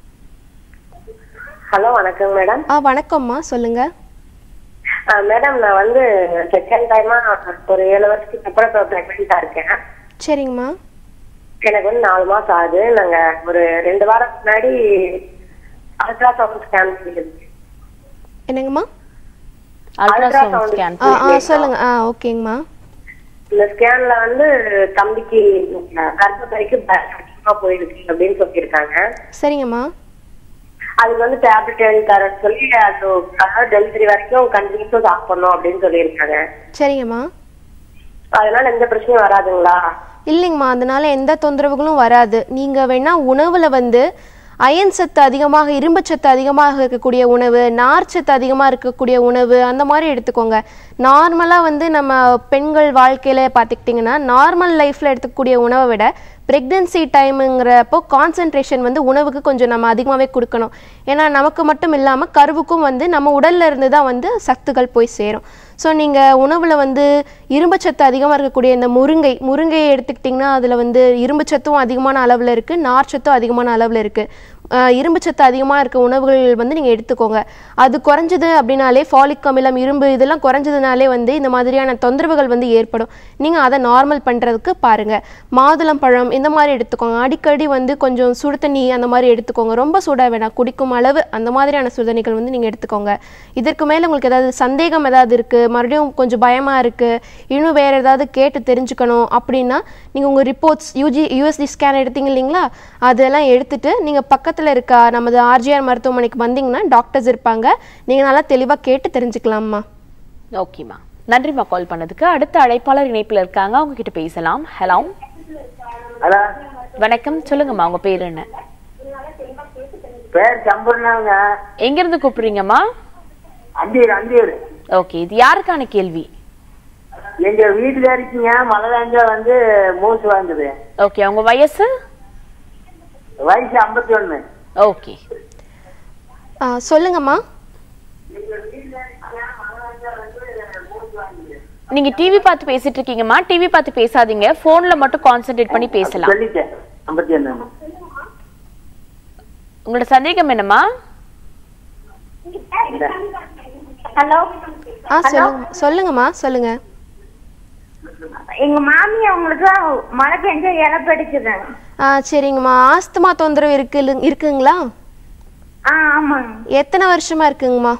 ஹலோ, வணக்கம் மேடம். ஆ வணக்கம்மா, சொல்லுங்க. மேடம், நான் வந்து செகண்ட் டைமா ஒரு ஏழு வருஷத்துக்கு அப்புறம் பிரெக்னெண்டா இருக்கேன். சரிங்கம்மா. எனக்கு வந்து நாலு மாசம் ஆகுது. நாங்க ஒரு ரெண்டு வாரம் முன்னாடி அல்ட்ராசவுண்ட் ஸ்கேன் பண்ணிருக்கோம். என்னங்கம்மா? Ultrasound scan. ஆ ஆ சொல்லுங்க. ஆ ஓகேங்கம்மா. இந்த ஸ்கேன்ல வந்து தம்பிக்கு கர்ப்பப்பைக்கு அதிகமா போயிருக்கு அப்படின்னு சொல்லியிருக்காங்க. சரிங்கம்மா. அதுக்கு வந்து டேப்லெட் எழுதி தரேன்னு சொல்லி அது அதாவது டெலிவரி வரைக்கும் கண்டினியூஸா சாப்பிடணும் அப்படின்னு சொல்லியிருக்காங்க. சரிங்கம்மா. அதனால எந்த பிரச்சனையும் வராதுங்களா? இல்லைங்கம்மா, அதனால எந்த தொந்தரவுகளும் வராது. நீங்கள் வேணா உணவுல வந்து அயன் சத்து அதிகமாக, இரும்பு சத்து அதிகமாக இருக்கக்கூடிய உணவு, நார் சத்து அதிகமாக இருக்கக்கூடிய உணவு அந்த மாதிரி எடுத்துக்கோங்க. நார்மலாக வந்து நம்ம பெண்கள் வாழ்க்கையில் பார்த்துக்கிட்டிங்கன்னா நார்மல் லைஃப்பில் எடுத்துக்கக்கூடிய உணவை விட ப்ரெக்னென்சி டைமுங்கிறப்போ கான்சன்ட்ரேஷன் வந்து உணவுக்கு கொஞ்சம் நம்ம அதிகமாகவே கொடுக்கணும். ஏன்னா நமக்கு மட்டும் இல்லாமல் கருவுக்கும் வந்து நம்ம உடலில் இருந்து தான் வந்து சத்துக்கள் போய் சேரும். ஸோ நீங்கள் உணவில் வந்து இரும்புச்சத்து அதிகமாக இருக்கக்கூடிய இந்த முருங்கை முருங்கையை எடுத்துக்கிட்டிங்கன்னா அதில் வந்து இரும்புச்சத்தும் அதிகமான அளவில் இருக்குது, நார்ச்சத்தும் அதிகமான அளவில் இருக்குது. இரும்புச்சத்து அதிகமாக இருக்க உணவுகள் வந்து நீங்கள் எடுத்துக்கோங்க. அது குறைஞ்சது அப்படின்னாலே ஃபாலிக் அமிலம், இரும்பு இதெல்லாம் குறைஞ்சதுனாலே வந்து இந்த மாதிரியான தொந்தரவுகள் வந்து ஏற்படும். நீங்கள் அதை நார்மல் பண்ணுறதுக்கு பாருங்கள். மாதுளம் பழம் இந்த மாதிரி எடுத்துக்கோங்க. அடிக்கடி வந்து கொஞ்சம் சுடு தண்ணி அந்த மாதிரி எடுத்துக்கோங்க. ரொம்ப சூடாக வேணாம், குடிக்கும் அளவு அந்த மாதிரியான சுடுதண்ணிகள் வந்து நீங்கள் எடுத்துக்கோங்க. இதற்கு மேலே உங்களுக்கு ஏதாவது சந்தேகம் ஏதாவது இருக்குது, மறுபடியும் கொஞ்சம் பயமாக இருக்குது, இன்னும் வேறு ஏதாவது கேட்டு தெரிஞ்சுக்கணும் அப்படின்னா நீங்கள் உங்கள் ரிப்போர்ட்ஸ் யூஜி யூஎஸ்டி ஸ்கேன் எடுத்தீங்க இல்லைங்களா, அதெல்லாம் எடுத்துகிட்டு நீங்கள் பக்கத்தில் இருக்க நமது ஆர்ஜிஆர் மருத்துவமனைக்கு வந்தீங்கன்னா டாக்டர்ஸ் இருப்பாங்க. நீங்கள் நல்லா தெளிவாக கேட்டு தெரிஞ்சுக்கலாம்மா. ஓகேம்மா, நன்றிம்மா கால் பண்ணதுக்கு. அடுத்த அழைப்பாளர் இணைப்பில் இருக்காங்க, அவங்க கிட்ட பேசலாம். ஹலோ வணக்கம், சொல்லுங்கம்மா, உங்க பேர் என்ன? பேர் சம்பூர்ணாங்க. எங்க இருந்து கூப்பிடுறீங்கம்மா? அந்தியூர். அந்தியூர். ஓகே, இது யாருக்கான கேள்வி? எங்க வீட்டுக்காரிக்குங்க மலையாஞ்சா வந்து மூச்சு வாங்குது. ஓகே, உங்க வயசு? வயசு ஐம்பத்தி ஒண்ணு. ஓகே சொல்லுங்கம்மா. நீங்க டிவி பார்த்து பேசிட்டு இருக்கீங்கம்மா. டிவி பார்த்து பேசாதீங்க, போன்ல மட்டும் கான்சென்ட்ரேட் பண்ணி பேசலாம். உங்களோட சந்தேகம் என்னம்மா? ஹலோ. ஆ சொல்லுங்க சொல்லுங்கம்மா சொல்லுங்க. எங்க மாமி அவங்களுக்கு மழை பெஞ்சா இலை படிக்குது. ஆ சரிங்கம்மா. ஆஸ்துமா தொந்தரவு இருக்கு இருக்குங்களா? ஆ ஆமாங்க. எத்தனை வருஷமா இருக்குங்கம்மா?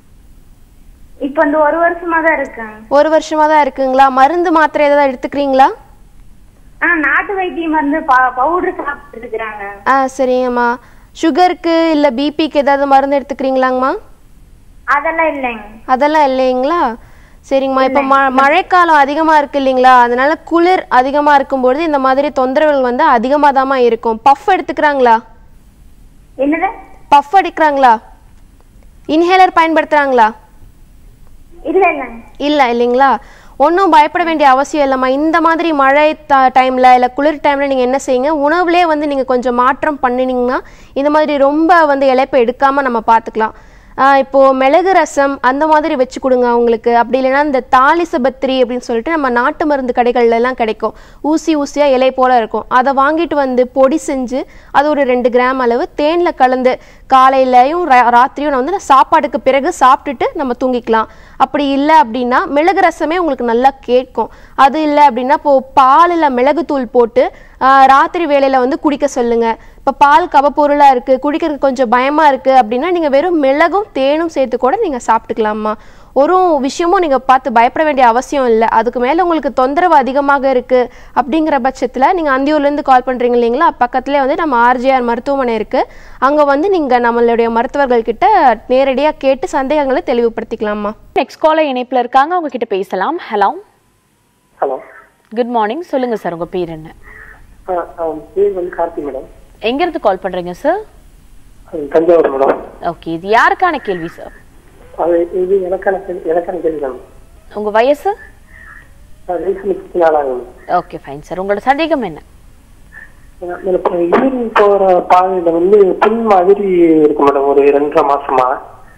இப்ப இந்த ஒரு வருஷமா தான் இருக்குங்க. ஒரு வருஷமா தான் இருக்குங்களா? மருந்து மாத்திரை ஏதாவது எடுத்துக்கிறீங்களா? ஆ நாட்டு வைத்தியம் மருந்து பவுடர் சாப்பிட்டு இருக்கிறாங்க. ஆ சரிங்கம்மா. சுகருக்கு இல்ல பிபிக்கு ஏதாவது மருந்து எடுத்துக்கிறீங்களாங்கம்மா? அதெல்லாம் இல்லைங்க. அதெல்லாம் இல்லைங்களா? சரிங்கம்மா. இப்ப மழைக்காலம் அதிகமா இருக்கு இல்லைங்களா, அதனால குளிர் அதிகமா இருக்கும்போது இந்த மாதிரி தொந்தரவுகள் வந்து அதிகமா தாமா இருக்கும். பஃப் எடுத்துக்கிறாங்களா? என்னது? பஃப் அடிக்கிறாங்களா? இன்ஹேலர் பயன்படுத்துறாங்களா? இல்ல இல்ல இல்ல இல்லைங்களா? ஒன்றும் பயப்பட வேண்டிய அவசியம் இல்லைம்மா. இந்த மாதிரி மழை டைமில் இல்லை குளிர் டைமில் நீங்கள் என்ன செய்யுங்க, உணவுலேயே வந்து நீங்கள் கொஞ்சம் மாற்றம் பண்ணினீங்கன்னா இந்த மாதிரி ரொம்ப வந்து இழைப்பை எடுக்காமல் நம்ம பார்த்துக்கலாம். இப்போது மிளகு ரசம் அந்த மாதிரி வச்சு கொடுங்க அவங்களுக்கு. அப்படி இல்லைன்னா இந்த தாலிசபத்திரி அப்படின்னு சொல்லிட்டு நம்ம நாட்டு மருந்து கடைகள்லாம் கிடைக்கும். ஊசி ஊசியாக இலை போல் இருக்கும். அதை வாங்கிட்டு வந்து பொடி செஞ்சு அது ஒரு ரெண்டு கிராம் அளவு தேனில் கலந்து காலையிலையும் ராத்திரியும் நான் வந்து சாப்பாடுக்கு பிறகு சாப்பிட்டுட்டு நம்ம தூங்கிக்கலாம். அப்படி இல்லை அப்படின்னா மிளகு ரசமே உங்களுக்கு நல்லா கேட்கும். அது இல்லை அப்படின்னா இப்போது பாலில் மிளகுத்தூள் போட்டு ராத்திரி வேளையில் வந்து குடிக்க சொல்லுங்கள். இப்போ பால் கபப்பொருளாக இருக்குது, குடிக்கிறதுக்கு கொஞ்சம் பயமாக இருக்குது அப்படின்னா நீங்கள் வெறும் மிளகும் தேனும் சேர்த்து கூட நீங்கள் சாப்பிட்டுக்கலாமா. ஒரு விஷயமும் நீங்கள் பார்த்து பயப்பட வேண்டிய அவசியம் இல்லை. அதுக்கு மேலே உங்களுக்கு தொந்தரவு அதிகமாக இருக்குது அப்படிங்கிற பட்சத்தில் நீங்கள் அந்தியூர்லேருந்து கால் பண்ணுறீங்க இல்லைங்களா, பக்கத்துலேயே வந்து நம்ம ஆர்ஜிஆர் மருத்துவமனை இருக்குது. அங்கே வந்து நீங்கள் நம்மளுடைய மருத்துவர்கள்கிட்ட நேரடியாக கேட்டு சந்தேகங்களை தெளிவுபடுத்திக்கலாமா. நெக்ஸ்ட் காலர் இணைப்பில் இருக்காங்க, அவங்க கிட்ட பேசலாம். ஹலோ. Hello, good morning. சொல்லுங்கள் சார், உங்கள் பேர் என்ன? பேர் வந்து கார்த்தி மேடம். எங்கிருந்து கால் பண்றீங்க சார்? தஞ்சாவூர் மேடம். ஓகே, இது யாருக்கான கேள்வி சார்? அது இது எனக்கான எனக்கான கேள்வி தான். உங்க வயசு? வயசு முப்பத்தி நாலு ஆகும். Okay fine sir. உங்களோட சந்தேகம் என்ன? எனக்கு யூரின் போற பாதையில வந்து பின் மாதிரி இருக்கு மேடம், ஒரு ரெண்டரை மாசமா.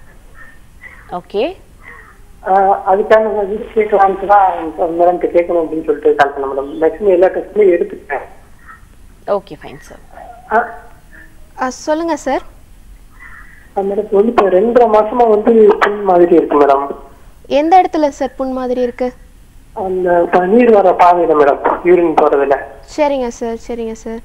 ஓகே, அதுக்கான கேட்கலான்ட்டு தான் மேடம் கேட்கணும் அப்படின்னு சொல்லிட்டு கால் பண்ண மேடம். மேக்ஸிமம் எல்லா டெஸ்ட்டுமே எடுத்துட்டேன். Okay fine sir. சொல்லுங்க சார். மேடம் வந்து இப்போ ரெண்டரை மாசமா வந்து புண் மாதிரி இருக்கு மேடம். எந்த இடத்துல சார் புண் மாதிரி இருக்கு? அந்த பன்னீர் வர பாதையில மேடம், யூரின் போறதுல. சரிங்க சார் சரிங்க சார்.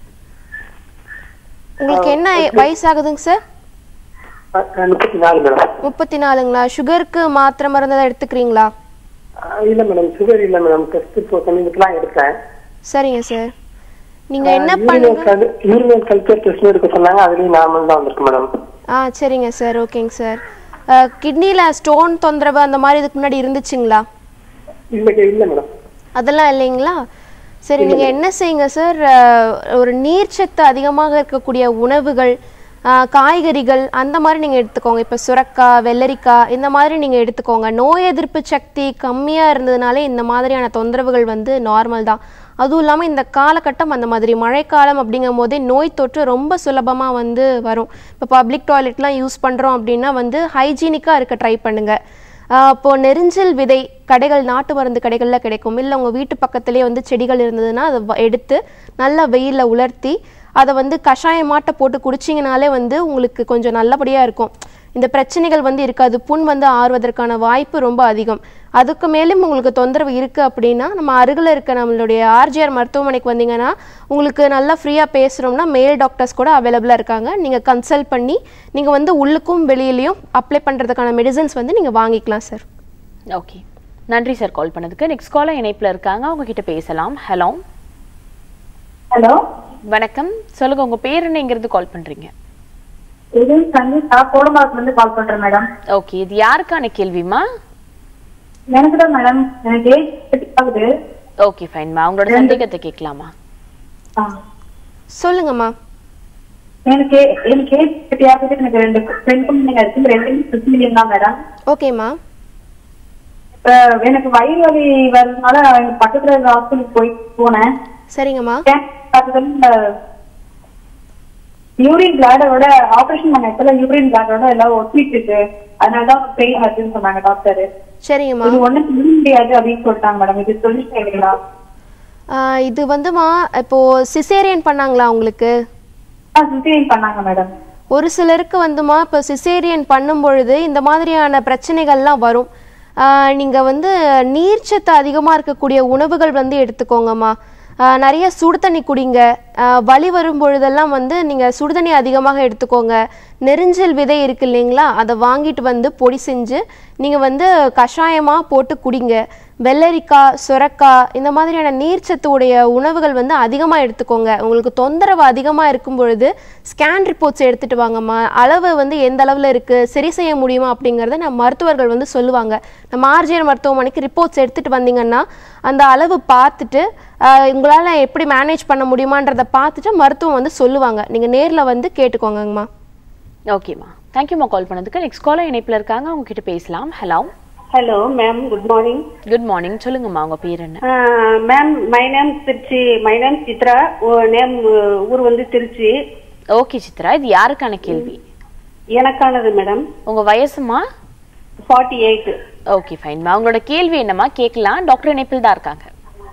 உங்களுக்கு என்ன வயசாகுதுங்க சார்? முப்பத்தி நாலு மேடம். முப்பத்தி நாலுங்களா? சுகருக்கு மாத்திரை மருந்து தான் எடுத்துக்கிறீங்களா? இல்ல மேடம், சுகர் இல்ல மேடம். டெஸ்ட் இப்போ சமீபத்துல எடுத்தேன். சரிங்க சார். நீங்க என்ன பண்ணுங்க, யூரின் கல்ச்சர் டெஸ்ட் எடுக்க சொன்னாங்க, அதுலயும் நார்மல் தான் வந்திருக்கு மேடம். ஆ சரிங்க சார். ஓகேங்க சார். கிட்னில ஸ்டோன் தொந்தரவு அந்த மாதிரி இதுக்கு முன்னாடி இருந்துச்சுங்களா? இல்ல இல்ல மேடம். அதெல்லாம் இல்லைங்களா? சரி, நீங்க என்ன செய்யுங்க சார், ஒரு நீர்ச்சத்து அதிகமாக இருக்கக்கூடிய உணவுகள், காய்கறிகள் அந்த மாதிரி நீங்கள் எடுத்துக்கோங்க. இப்போ சுரக்காய், வெள்ளரிக்காய் இந்த மாதிரி நீங்கள் எடுத்துக்கோங்க. நோய் எதிர்ப்பு சக்தி கம்மியாக இருந்ததுனாலே இந்த மாதிரியான தொந்தரவுகள் வந்து நார்மல் தான். அதுவும் இல்லாமல் இந்த காலகட்டம் அந்த மாதிரி மழைக்காலம் அப்படிங்கும் போதே நோய் தொற்று ரொம்ப சுலபமாக வந்து வரும். இப்போ பப்ளிக் டாய்லெட்லாம் யூஸ் பண்ணுறோம் அப்படின்னா வந்து ஹைஜீனிக்காக இருக்க ட்ரை பண்ணுங்கள். இப்போது நெரிஞ்சில் விதை கடைகள், நாட்டு மருந்து கடைகளில் கிடைக்கும். இல்லை உங்கள் வீட்டு பக்கத்துலேயே வந்து செடிகள் இருந்ததுன்னா அதை எடுத்து நல்லா வெயிலில் உலர்த்தி அதை வந்து கஷாயமாட்ட போட்டு குடிச்சிங்கனாலே வந்து உங்களுக்கு கொஞ்சம் நல்லபடியாக இருக்கும். இந்த பிரச்சனைகள் வந்து இருக்காது. புண் வந்து ஆறுவதற்கான வாய்ப்பு ரொம்ப அதிகம். அதுக்கு மேலும் உங்களுக்கு தொந்தரவு இருக்குது அப்படின்னா நம்ம அருகில் இருக்க நம்மளுடைய ஆர்ஜிஆர் மருத்துவமனைக்கு வந்தீங்கன்னா உங்களுக்கு நல்லா ஃப்ரீயாக பேசுகிறோம்னா மேல் டாக்டர்ஸ் கூட அவைலபிளாக இருக்காங்க. நீங்கள் கன்சல்ட் பண்ணி நீங்கள் வந்து உள்ளுக்கும் வெளியிலையும் அப்ளை பண்ணுறதுக்கான மெடிசன்ஸ் வந்து நீங்கள் வாங்கிக்கலாம் சார். ஓகே, நன்றி சார் கால் பண்ணதுக்கு. நெக்ஸ்ட் காலர் இணைப்பில் இருக்காங்க, அவங்க கிட்ட பேசலாம். ஹலோ. ஹலோ, வணக்கம். சொல்லுங்க, உங்க பேர் என்னங்கிறது கால் பண்றீங்க? இது சங்கீதா, கோடம்பாக்கத்துல இருந்து கால் பண்றேன் மேடம். ஓகே, இது யாருக்கான கேள்விமா? எனக்கு தான் மேடம். எனக்கு ஆகுது. ஓகே ஃபைன்மா, உங்களோட சந்தேகத்தை கேட்கலாமா? சொல்லுங்கம்மா. எனக்கு எனக்கு ஆகுது. எனக்கு ரெண்டு பெண் குழந்தைங்க இருக்கு. ரெண்டு பிரச்சனை தான் மேடம். ஓகேம்மா. இப்ப எனக்கு வயிறு வலி வர்றதுனால பக்கத்துல இருக்க ஹாஸ்பிட்டலுக்கு போய் போனேன். சரிங்கம்மா. யூரின் பிளாடரோட ஆபரேஷன் பண்ண இடத்துல யூரின் பிளாடரோட எல்லாம் ஒட்டிட்டு இருக்கு, அதனாலதான் பெயின் வருதுன்னு சொன்னாங்க டாக்டர். சரிங்கம்மா. இது ஒண்ணும் சொல்ல முடியாது அப்படின்னு சொல்லிட்டாங்க மேடம். இது சொல்லிட்டு இல்லைங்களா? இது வந்துமா இப்போ சிசேரியன் பண்ணாங்களா உங்களுக்கு? சிசேரியன் பண்ணாங்க மேடம். ஒரு சிலருக்கு வந்துமா இப்போ சிசேரியன் பண்ணும் பொழுது இந்த மாதிரியான பிரச்சனைகள்லாம் வரும். நீங்கள் வந்து நீர்ச்சத்து அதிகமாக இருக்கக்கூடிய உணவுகள் வந்து எடுத்துக்கோங்கம்மா. நிறைய சுடு தண்ணி குடிங்க. வலி வரும் பொழுதெல்லாம் வந்து நீங்கள் சுடுதண்ணி அதிகமாக எடுத்துக்கோங்க. நெரிஞ்சல் விதை இருக்கு இல்லைங்களா, அதை வாங்கிட்டு வந்து பொடி செஞ்சு நீங்கள் வந்து கஷாயமாக போட்டு குடிங்க. வெள்ளரிக்காய், சுரக்காய் இந்த மாதிரியான நீர்ச்சத்து உடைய உணவுகள் வந்து அதிகமாக எடுத்துக்கோங்க. உங்களுக்கு தொந்தரவு அதிகமாக இருக்கும் பொழுது ஸ்கேன் ரிப்போர்ட்ஸ் எடுத்துகிட்டு வாங்கம்மா. அளவு வந்து எந்த அளவில் இருக்குது, சரி செய்ய முடியுமா அப்படிங்கிறத நம்ம மருத்துவர்கள் வந்து சொல்லுவாங்க. நம்ம ஆர்ஜிஆர் மருத்துவமனைக்கு ரிப்போர்ட்ஸ் எடுத்துகிட்டு வந்தீங்கன்னா அந்த அளவு பார்த்துட்டு உங்களால் எப்படி மேனேஜ் பண்ண முடியுமான்றதை பார்த்துட்டு மருத்துவம் வந்து சொல்லுவாங்க. நீங்கள் நேரில் வந்து கேட்டுக்கோங்கம்மா. ஓகேம்மா, தேங்க்யூம்மா கால் பண்ணதுக்கு. நெக்ஸ்ட் காலர் இணைப்பில் இருக்காங்க, அவங்க கிட்ட பேசலாம். Hello. Hello ma'am, good morning. Good morning, சொல்லுங்கம்மா உங்க பேர் என்ன? Ma'am my name Trichy, my name Chitra, name ஊர் வந்து திருச்சி. ஓகே சித்ரா, இது யாருக்கான கேள்வி? எனக்கானது மேடம். உங்க வயசுமா? Forty eight. ஓகே ஃபைன்மா, உங்களோட கேள்வி என்னம்மா கேட்கலாம், டாக்டர் இணைப்பில் தான் இருக்காங்க.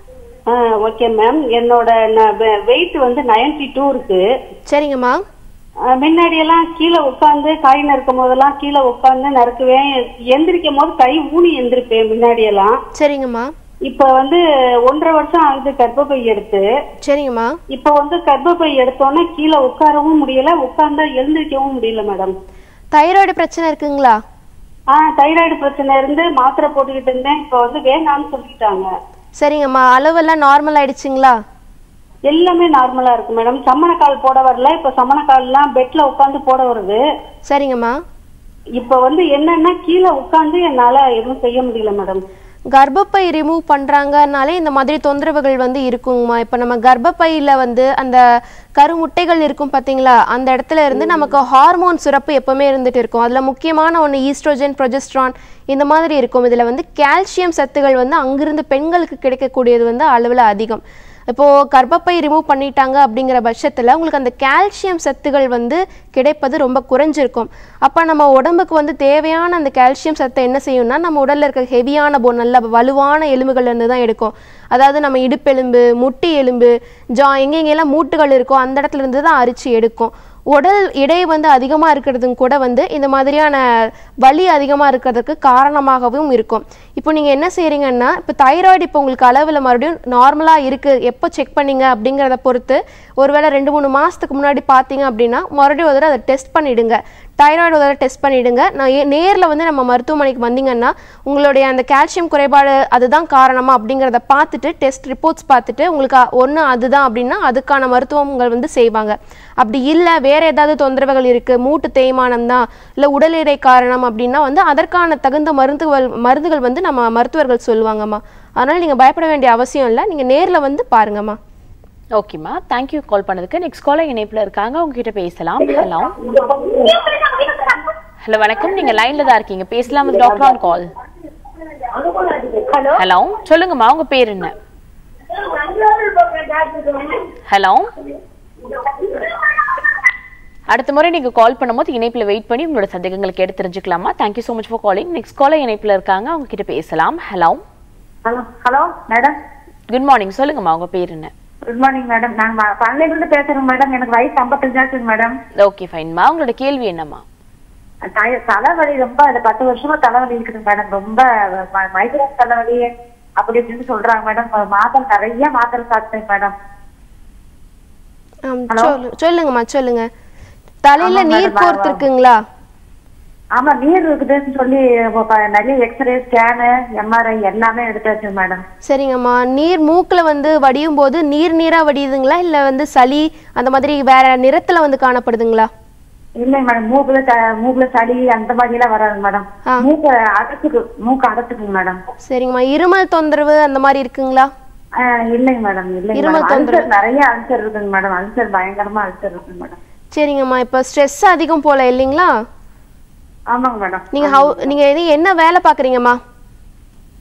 ஓகே மேம், என்னோட வெயிட் வந்து நைன்டி டூ இருக்கு. சரிங்கம்மா. முன்னாடி எல்லாம் கீழே உட்காந்து காய் நறுக்கும் போதெல்லாம் கீழே உட்காந்து நறுக்குவேன், எந்திரிக்கும் போது கை ஊனி எந்திரிப்பேன் முன்னாடி எல்லாம். சரிங்கம்மா. இப்ப வந்து ஒன்றரை வருஷம் ஆகுது கர்ப்பப்பை எடுத்து. சரிங்கம்மா. இப்ப வந்து கர்ப்பப்பை எடுத்தோன்னே கீழே உட்காரவும் முடியல, உட்கார்ந்தா எழுந்திரிக்கவும் முடியல மேடம். தைராய்டு பிரச்சனை இருக்குங்களா? ஆஹ் தைராய்டு பிரச்சனை இருந்து மாத்திரை போட்டுக்கிட்டு இருந்தேன், இப்ப வந்து வேண்டாம்னு சொல்லிட்டாங்க. சரிங்கம்மா, அளவெல்லாம் நார்மல் ஆயிடுச்சுங்களா? எல்லாமே நார்மலா இருக்கு மேடம். சமணக்கால் போட வரல, இப்ப சமணக்கால் எல்லாம் பெட்ல உட்காந்து போட வருது. சரிங்கம்மா. இப்ப வந்து என்னன்னா கீழே உட்காந்து என்னால எதுவும் செய்ய முடியல மேடம். கர்ப்பப்பை ரிமூவ் பண்றாங்கனாலே இந்த மாதிரி தொந்தரவுகள் வந்து இருக்குங்கம்மா. இப்ப நம்ம கர்ப்பப்பையில வந்து அந்த கருமுட்டைகள் இருக்கும் பாத்தீங்களா, அந்த இடத்துல இருந்து நமக்கு ஹார்மோன் சுரப்பு எப்பவுமே இருந்துட்டு இருக்கும். அதுல முக்கியமான ஒன்று ஈஸ்ட்ரோஜன், ப்ரொஜெஸ்ட்ரான் இந்த மாதிரி இருக்கும். இதுல வந்து கால்சியம் சத்துகள் வந்து அங்கிருந்து பெண்களுக்கு கிடைக்கக்கூடியது வந்து அளவுல அதிகம். இப்போது கர்ப்பப்பை ரிமூவ் பண்ணிட்டாங்க அப்படிங்கிற பட்சத்தில் உங்களுக்கு அந்த கால்சியம் சத்துகள் வந்து கிடைப்பது ரொம்ப குறைஞ்சிருக்கும். அப்போ நம்ம உடம்புக்கு வந்து தேவையான அந்த கால்சியம் சத்தை என்ன செய்யும்னா நம்ம உடலில் இருக்க ஹெவியான போ நல்ல வலுவான எலும்புகள்லேருந்து தான் எடுக்கும். அதாவது நம்ம இடுப்பெலும்பு, முட்டி எலும்பு, ஜா எங்கெங்கெல்லாம் மூட்டுகள் இருக்கோ அந்த இடத்துல இருந்து தான் அரிச்சு எடுக்கும். உடல் எடை வந்து அதிகமாக இருக்கிறதும் கூட வந்து இந்த மாதிரியான வலி அதிகமாக இருக்கிறதுக்கு காரணமாகவும் இருக்கும். இப்போ நீங்கள் என்ன செய்கிறீங்கன்னா, இப்போ தைராய்டு இப்போ உங்களுக்கு அளவில் மறுபடியும் நார்மலாக இருக்குது, எப்போ செக் பண்ணிங்க அப்படிங்கிறத பொறுத்து ஒருவேளை ரெண்டு மூணு மாதத்துக்கு முன்னாடி பார்த்தீங்க அப்படின்னா மறுபடியும் ஒரு தடவை அதை டெஸ்ட் பண்ணிவிடுங்க. தைராய்டு ஒரு தடவை டெஸ்ட் பண்ணிவிடுங்க. நான் நேரில் வந்து நம்ம மருத்துவமனைக்கு வந்தீங்கன்னா உங்களுடைய அந்த கால்சியம் குறைபாடு அதுதான் காரணமா அப்படிங்கிறத பார்த்துட்டு டெஸ்ட் ரிப்போர்ட்ஸ் பார்த்துட்டு உங்களுக்கு ஒன்று அதுதான் அப்படின்னா அதுக்கான மருத்துவங்கள் வந்து செய்வாங்க. அப்படி இல்லை வேறு ஏதாவது தொந்தரவுகள் இருக்குது, மூட்டு தேய்மானம் தான், இல்லை உடல் எடை காரணம் அப்படின்னா வந்து அதற்கான தகுந்த மருந்துகள் மருந்துகள் வந்து நம்ம மருத்துவர்கள் சொல்லுவாங்கம்மா. அதனால் நீங்கள் பயப்பட வேண்டிய அவசியம் இல்லை, நீங்கள் நேரில் வந்து பாருங்கம்மா. ஓகேம்மா, தேங்க்யூ கால் பண்ணதுக்கு. நெக்ஸ்ட் காலர் இணைப்பில் இருக்காங்க, உங்ககிட்ட பேசலாம். ஹலோ. ஹலோ வணக்கம், நீங்க லைன்ல தான் இருக்கீங்க, பேசலாம் with doctor on call. Hello. Hello சொல்லுங்கம்மா, உங்க பேர் என்ன? ஹலோ. அடுத்த முறை நீங்க கால் பண்ணும்போது இணைப்புல வெயிட் பண்ணி உங்களோட சந்தேகங்களை கேட்டு தெரிஞ்சுக்கலாமா? Thank you so much for calling. Next caller இணைப்புல இருக்காங்க, அவங்க கிட்ட பேசலாம். Hello. Hello hello madam, good morning. சொல்லுங்கம்மா, உங்க பேர் என்ன? குட் மார்னிங் மேடம், நாங்க பழனில இருந்து பேசுறோம் மேடம். எனக்கு வயசு ஐம்பத்தஞ்சு ஆச்சுங்க மேடம். ஓகே ஃபைன்மா, உங்களோட கேள்வி என்னம்மா? தலைவலி ரொம்ப பத்து வருஷமா தலைவலி இருக்குது மேடம். ரொம்ப மைக்ரேன் தலைவலி அப்படி இப்படின்னு சொல்றாங்க மேடம். மாத்திரை நிறைய மாத்திரை சாப்பிட்டேன் மேடம். சொல்லுங்கம்மா சொல்லுங்க. தலையில நீர் கோர்த்திருக்குங்களா? ஆமா, நீர் இருக்குதுன்னு சொல்லி நிறைய எக்ஸ்ரே, ஸ்கேனு, எம்ஆர்ஐ எல்லாமே எடுத்தாச்சு மேடம். சரிங்கம்மா. நீர் மூக்குல வந்து வடியும் போது நீர் நீரா வடியுதுங்களா இல்ல வந்து சளி அந்த மாதிரி வேற நிறத்துல வந்து காணப்படுதுங்களா? இல்லைங்க மேடம், மூக்குல மூக்குல சளி அந்த மாதிரி எல்லாம் வராது மேடம். மூக்கு அடைச்சுக்கு மூக்கு அடைச்சுக்குங்க மேடம். சரிங்கம்மா. இருமல் தொந்தரவு அந்த மாதிரி இருக்குங்களா? இல்லைங்க மேடம், இல்லைங்க. இருமல் தொந்தரவு நிறைய அல்சர் இருக்குங்க மேடம். அல்சர் பயங்கரமா அல்சர் இருக்குங்க மேடம். சரிங்கம்மா. இப்ப ஸ்ட்ரெஸ் அதிகம் போல இல்லைங்களா? ஆமாங்க மேடம். நீங்க நீங்க என்ன வேலை பாக்குறீங்கம்மா?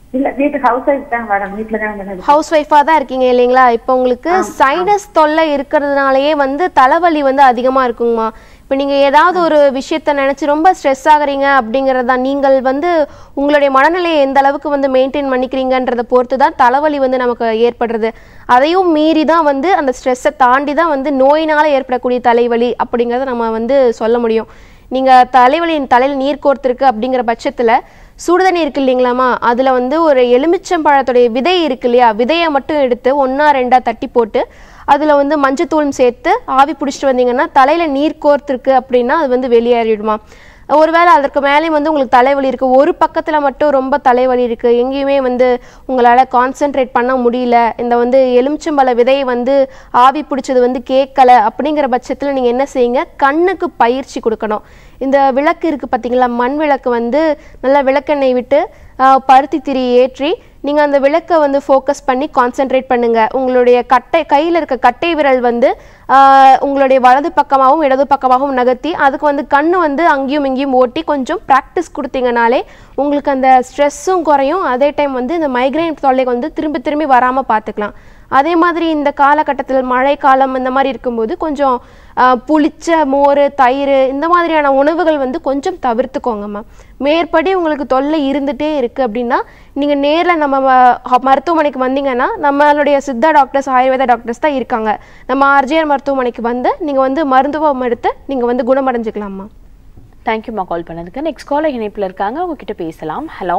இல்ல வீட்டு ஹவுஸ் ஒய்ஃப் தான் மேடம், வீட்ல தான் மேடம். ஹவுஸ் ஒய்ஃபா தான் இருக்கீங்க இல்லைங்களா? இப்போ உங்களுக்கு சைனஸ் தொல்லை இருக்கிறதுனாலயே வந்து தலைவலி வந்து அதிகமா இருக்குங்கம்மா. இப்போ நீங்க ஏதாவது ஒரு விஷயத்த நினைச்சு ரொம்ப ஸ்ட்ரெஸ் ஆகுறீங்க அப்படிங்கறத நீங்கள் வந்து உங்களுடைய மனநிலையை எந்த அளவுக்கு வந்து மெயின்டைன் பண்ணிக்கிறீங்கன்றத பொறுத்து தான் தலைவலி வந்து நமக்கு ஏற்படுறது. அதையும் மீறி தான் வந்து அந்த ஸ்ட்ரெஸ்ஸை தாண்டி தான் வந்து நோயினால ஏற்படக்கூடிய தலைவலி அப்படிங்கறத நம்ம வந்து சொல்ல முடியும். நீங்க தலைவலியின் தலையில் நீர் கோர்த்திருக்கு அப்படிங்கிற பட்சத்துல சுடுதண்ணி இருக்கு இல்லைங்களாமா, அதுல வந்து ஒரு எலுமிச்சம்பழத்துடைய விதை இருக்கு இல்லையா, விதையை மட்டும் எடுத்து ஒன்னா ரெண்டா தட்டி போட்டு அதுல வந்து மஞ்சத்தூளும் சேர்த்து ஆவி பிடிச்சிட்டு வந்தீங்கன்னா தலையில நீர் கோர்த்திருக்கு அப்படின்னா அது வந்து வெளியேறிடுமா. ஒருவேளை அதற்கு மேலே வந்து உங்களுக்கு தலைவலி இருக்குது, ஒரு பக்கத்தில் மட்டும் ரொம்ப தலைவலி இருக்குது, எங்கேயுமே வந்து உங்களால் கான்சென்ட்ரேட் பண்ண முடியல, இந்த வந்து எலுமிச்சம்பழ விதையை வந்து ஆவி பிடிச்சது வந்து கேட்கலை அப்படிங்கிற பட்சத்தில் நீங்கள் என்ன செய்யுங்க, கண்ணுக்கு பயிற்சி கொடுக்கணும். இந்த விளக்கு இருக்குது பார்த்தீங்களா, மண் விளக்கு வந்து நல்லா விளக்கெண்ணெய் விட்டு பருத்தி திரி ஏற்றி நீங்கள் அந்த விளக்கை வந்து ஃபோக்கஸ் பண்ணி கான்சென்ட்ரேட் பண்ணுங்கள். உங்களுடைய கட்டை கையில் இருக்க கட்டை விரல் வந்து உங்களுடைய வலது பக்கமாகவும் இடது பக்கமாகவும் நகர்த்தி அதுக்கு வந்து கண் வந்து அங்கேயும் இங்கேயும் ஓட்டி கொஞ்சம் ப்ராக்டிஸ் கொடுத்தீங்கனாலே உங்களுக்கு அந்த ஸ்ட்ரெஸ்ஸும் குறையும். அதே டைம் வந்து இந்த மைக்ரைன் தொல்லை வந்து திரும்பி திரும்பி வராமல் பார்த்துக்கலாம். அதே மாதிரி இந்த காலகட்டத்தில் மழை காலம் இந்த மாதிரி இருக்கும்போது கொஞ்சம் புளிச்ச மோர் தயிர் இந்த மாதிரியான உணவுகள் வந்து கொஞ்சம் தவிர்த்துக்கோங்கம்மா. மேற்படி உங்களுக்கு தொல்லை இருந்துகிட்டே இருக்குது அப்படின்னா நீங்கள் நேரில் நம்ம மருத்துவமனைக்கு வந்தீங்கன்னா நம்மளுடைய சித்தா டாக்டர்ஸ் ஆயுர்வேத டாக்டர்ஸ் தான் இருக்காங்க. நம்ம ஆர்ஜிஆர் மருத்துவமனைக்கு வந்து நீங்கள் வந்து மருத்துவம் எடுத்து நீங்கள் வந்து குணமடைஞ்சிக்கலாம்மா. தேங்க்யூம்மா கால் பண்ணதுக்கு. நெக்ஸ்ட் காலர் இணைப்பில் இருக்காங்க, உங்ககிட்ட பேசலாம். ஹலோ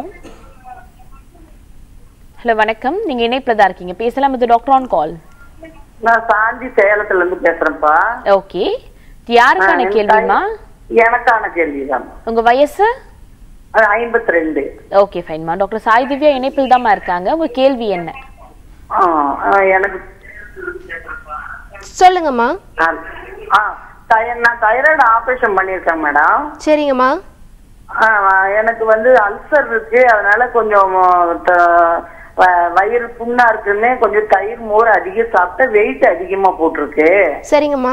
ஹலோ வணக்கம், நீங்க இணைப்புல தான் இருக்கீங்க, பேசலாம். இது டாக்டர் ஆன் கால். நான் சாந்தி சேலத்துல இருந்து பேசுறேன்ப்பா. ஓகே, யாருக்கான கேள்விமா? எனக்கான கேள்விதான். உங்க வயசு? ஐம்பத்தி ரெண்டு. ஓகே ஃபைன்மா. டாக்டர் சாய் திவ்யா இணைப்பில் தான் இருக்காங்க, உங்க கேள்வி என்ன? எனக்கு சொல்லுங்கம்மா. நான் தைராய்டு ஆபரேஷன் பண்ணிருக்கேன் மேடம். சரிங்கம்மா. எனக்கு வந்து அல்சர் இருக்கு, அதனால கொஞ்சம் வயிறு புண்ணா இருக்குன்னு கொஞ்சம் தயிர் மோர் அதிகம் சாப்பிட்டா வெயிட் அதிகமா போட்டிருக்கு. சரிங்கம்மா.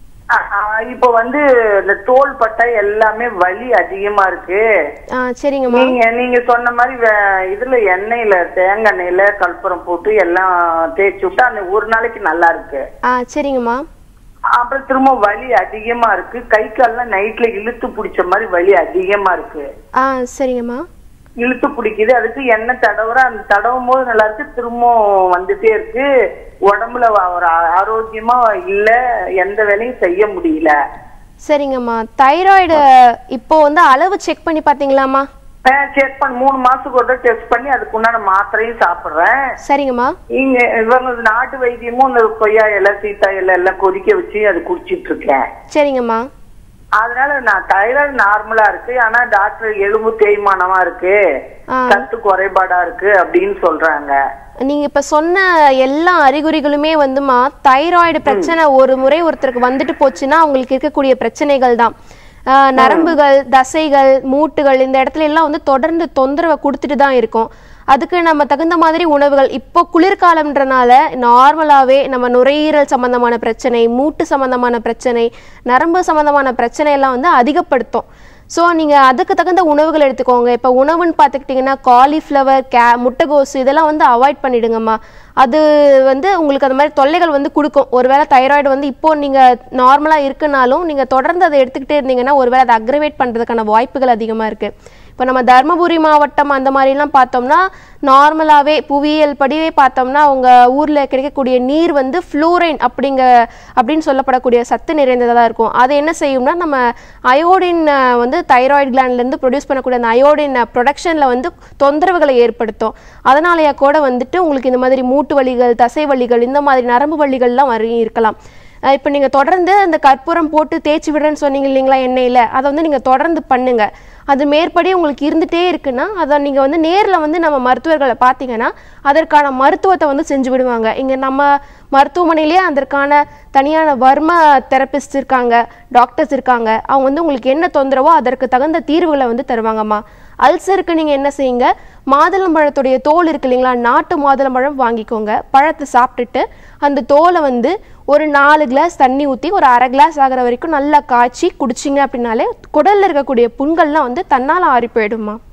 இப்போ வந்து இந்த தோல் பட்டை எல்லாமே வலி அதிகமா இருக்கு. சரிங்கம்மா. நீங்க நீங்க சொன்ன மாதிரி இதுல எண்ணெயில தேங்காய் எண்ணெயில கற்பூரம் போட்டு எல்லாம் தேய்ச்சி விட்டா அந்த ஒரு நாளைக்கு நல்லா இருக்கு. சரிங்கம்மா. அப்புறம் திரும்ப வலி அதிகமா இருக்கு, கை கால்லாம் நைட்ல இழுத்து பிடிச்ச மாதிரி வலி அதிகமா இருக்கு. சரிங்கம்மா. இழுத்து பிடிக்குது, அதுக்கு எண்ணெய் தடவுற, அந்த தடவும் போது நல்லா இருக்கு, திரும்ப வந்துட்டே இருக்கு. உடம்புல ஒரு ஆரோக்கியமா இல்ல, எந்த வேலையும் செய்ய முடியல. சரிங்கம்மா. தைராய்டு இப்போ வந்து அளவு செக் பண்ணி பாத்தீங்களாமா? செக் பண்ணி மூணு மாசத்துக்கு ஒரு டெஸ்ட் பண்ணி அதுக்குண்டான மாத்திரையும் சாப்பிடுறேன். சரிங்கம்மா. இங்க இவங்க நாட்டு வைத்தியமும் இந்த கொய்யா இலை சீத்தா இலை எல்லாம் கொதிக்க வச்சு அது குடிச்சிட்டு இருக்கேன். சரிங்கம்மா. அதனால நான் தைராய்டு நார்மலா இருக்கு, ஆனா டாக்டர் எலும்பு தேய்மானமா இருக்கு, சத்து குறைபாடா இருக்கு அப்படின்னு சொல்றாங்க. நீங்க இப்ப சொன்ன எல்லா அறிகுறிகளுமே வந்துமா தைராய்டு பிரச்சனை ஒரு முறை ஒருத்தருக்கு வந்துட்டு போச்சுன்னா அவங்களுக்கு இருக்கக்கூடிய பிரச்சனைகள் தான். நரம்புகள், தசைகள், மூட்டுகள் இந்த இடத்துல எல்லாம் வந்து தொடர்ந்து தொந்தரவை கொடுத்துட்டு தான் இருக்கும். அதுக்கு நம்ம தகுந்த மாதிரி உணவுகள், இப்போ குளிர்காலம்ன்றனால நார்மலாகவே நம்ம நுரையீரல் சம்பந்தமான பிரச்சனை, மூட்டு சம்பந்தமான பிரச்சனை, நரம்பு சம்பந்தமான பிரச்சனை எல்லாம் வந்து அதிகப்படுத்தும். ஸோ நீங்கள் அதுக்கு தகுந்த உணவுகள் எடுத்துக்கோங்க. இப்போ உணவுன்னு பார்த்துக்கிட்டிங்கன்னா காலிஃப்ளவர், கே முட்டைகோசு இதெல்லாம் வந்து அவாய்ட் பண்ணிவிடுங்கம்மா. அது வந்து உங்களுக்கு அந்த மாதிரி தொல்லைகள் வந்து கொடுக்கும். ஒருவேளை தைராய்டு வந்து இப்போது நீங்கள் நார்மலாக இருக்குனாலும் நீங்கள் தொடர்ந்து அதை எடுத்துக்கிட்டே இருந்தீங்கன்னா ஒருவேளை அதை அக்ரவேட் பண்ணுறதுக்கான வாய்ப்புகள் அதிகமாக இருக்குது. இப்போ நம்ம தருமபுரி மாவட்டம் அந்த மாதிரிலாம் பார்த்தோம்னா நார்மலாகவே புவியியல் படியே பார்த்தோம்னா அவங்க ஊரில் கிடைக்கக்கூடிய நீர் வந்து ஃப்ளூரைன் அப்படிங்க அப்படின்னு சொல்லப்படக்கூடிய சத்து நிறைந்ததாக இருக்கும். அது என்ன செய்யும்னா நம்ம அயோடின் வந்து தைராய்டு கிளாண்ட்லேருந்து ப்ரொடியூஸ் பண்ணக்கூடிய அந்த அயோடின் ப்ரொடக்ஷனில் வந்து தொந்தரவுகளை ஏற்படுத்தும். அதனாலேயே கூட வந்துட்டு உங்களுக்கு இந்த மாதிரி மூட்டு வலிகள், தசை வலிகள், இந்த மாதிரி நரம்பு வலிகள்லாம் வரி இருக்கலாம். இப்போ நீங்கள் தொடர்ந்து அந்த கற்பூரம் போட்டு தேய்ச்சி விடுறேன்னு சொன்னீங்க இல்லைங்களா எண்ணெயில், அதை வந்து நீங்கள் தொடர்ந்து பண்ணுங்கள். அது மேற்படி உங்களுக்கு இருந்துகிட்டே இருக்குன்னா அதை நீங்கள் வந்து நேரில் வந்து நம்ம மருத்துவர்களை பார்த்தீங்கன்னா அதற்கான மருத்துவத்தை வந்து செஞ்சு விடுவாங்க. இங்கே நம்ம மருத்துவமனையிலேயே அதற்கான தனியான வர்ம தெரபிஸ்ட் இருக்காங்க, டாக்டர்ஸ் இருக்காங்க. அவங்க வந்து உங்களுக்கு என்ன தொந்தரவோ அதற்கு தகுந்த தீர்வுகளை வந்து தருவாங்கம்மா. அல்சருக்கு நீங்கள் என்ன செய்யுங்க, மாதுளம்பழத்துடைய தோல் இருக்கு இல்லைங்களா, நாட்டு மாதுளம்பழம் வாங்கிக்கோங்க. பழத்தை சாப்பிட்டுட்டு அந்த தோலை வந்து ஒரு நாலு கிளாஸ் தண்ணி ஊற்றி ஒரு அரை கிளாஸ் ஆகிற வரைக்கும் நல்லா காய்ச்சி குடிச்சிங்க அப்படின்னாலே குடலில் இருக்கக்கூடிய புண்கள்லாம் வந்து தன்னால் ஆறி போயிடுமா.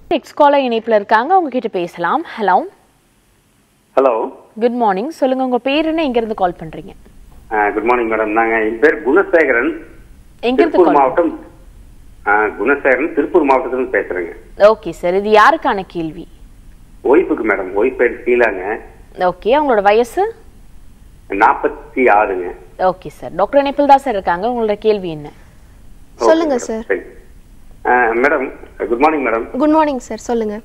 நெக்ஸ்ட் காலர் இணைப்புல இருக்காங்க, அவங்க கிட்ட பேசலாம். Hello hello, good morning. சொல்லுங்க, உங்க பேர் என்ன, எங்க இருந்து கால் பண்றீங்க? Good morning madam. நாங்க என் பேர் குணசேகரன், எங்க இருந்து திருப்பூர் மாவட்டம். குணசேகரன், திருப்பூர் மாவட்டத்துல பேசுறேங்க. ஓகே சார், இது யாருக்கான கேள்வி? ஒய்ஃபுக்கு மேடம். ஒய்ஃப் பேர் ஷீலாங்க. ஓகே, அவங்களோட வயசு நாற்பத்தி ஆறுங்க. ஓகே சார், டாக்டர் இணைப்பில் தான் சார் இருக்காங்க. உங்களோட கேள்வி என்ன? சொல்லுங்க sir. Madam good morning madam. Good morning sir, சொல்லுங்க.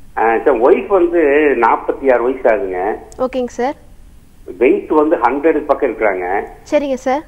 ஒய்ஃப் வந்து நாற்பத்தி ஆறு வயசு ஆகுங்க. ஓகேங்க சார். வெயிட் வந்து ஹண்ட்ரட் பக்கம் இருக்கிறாங்க. சரிங்க சார்.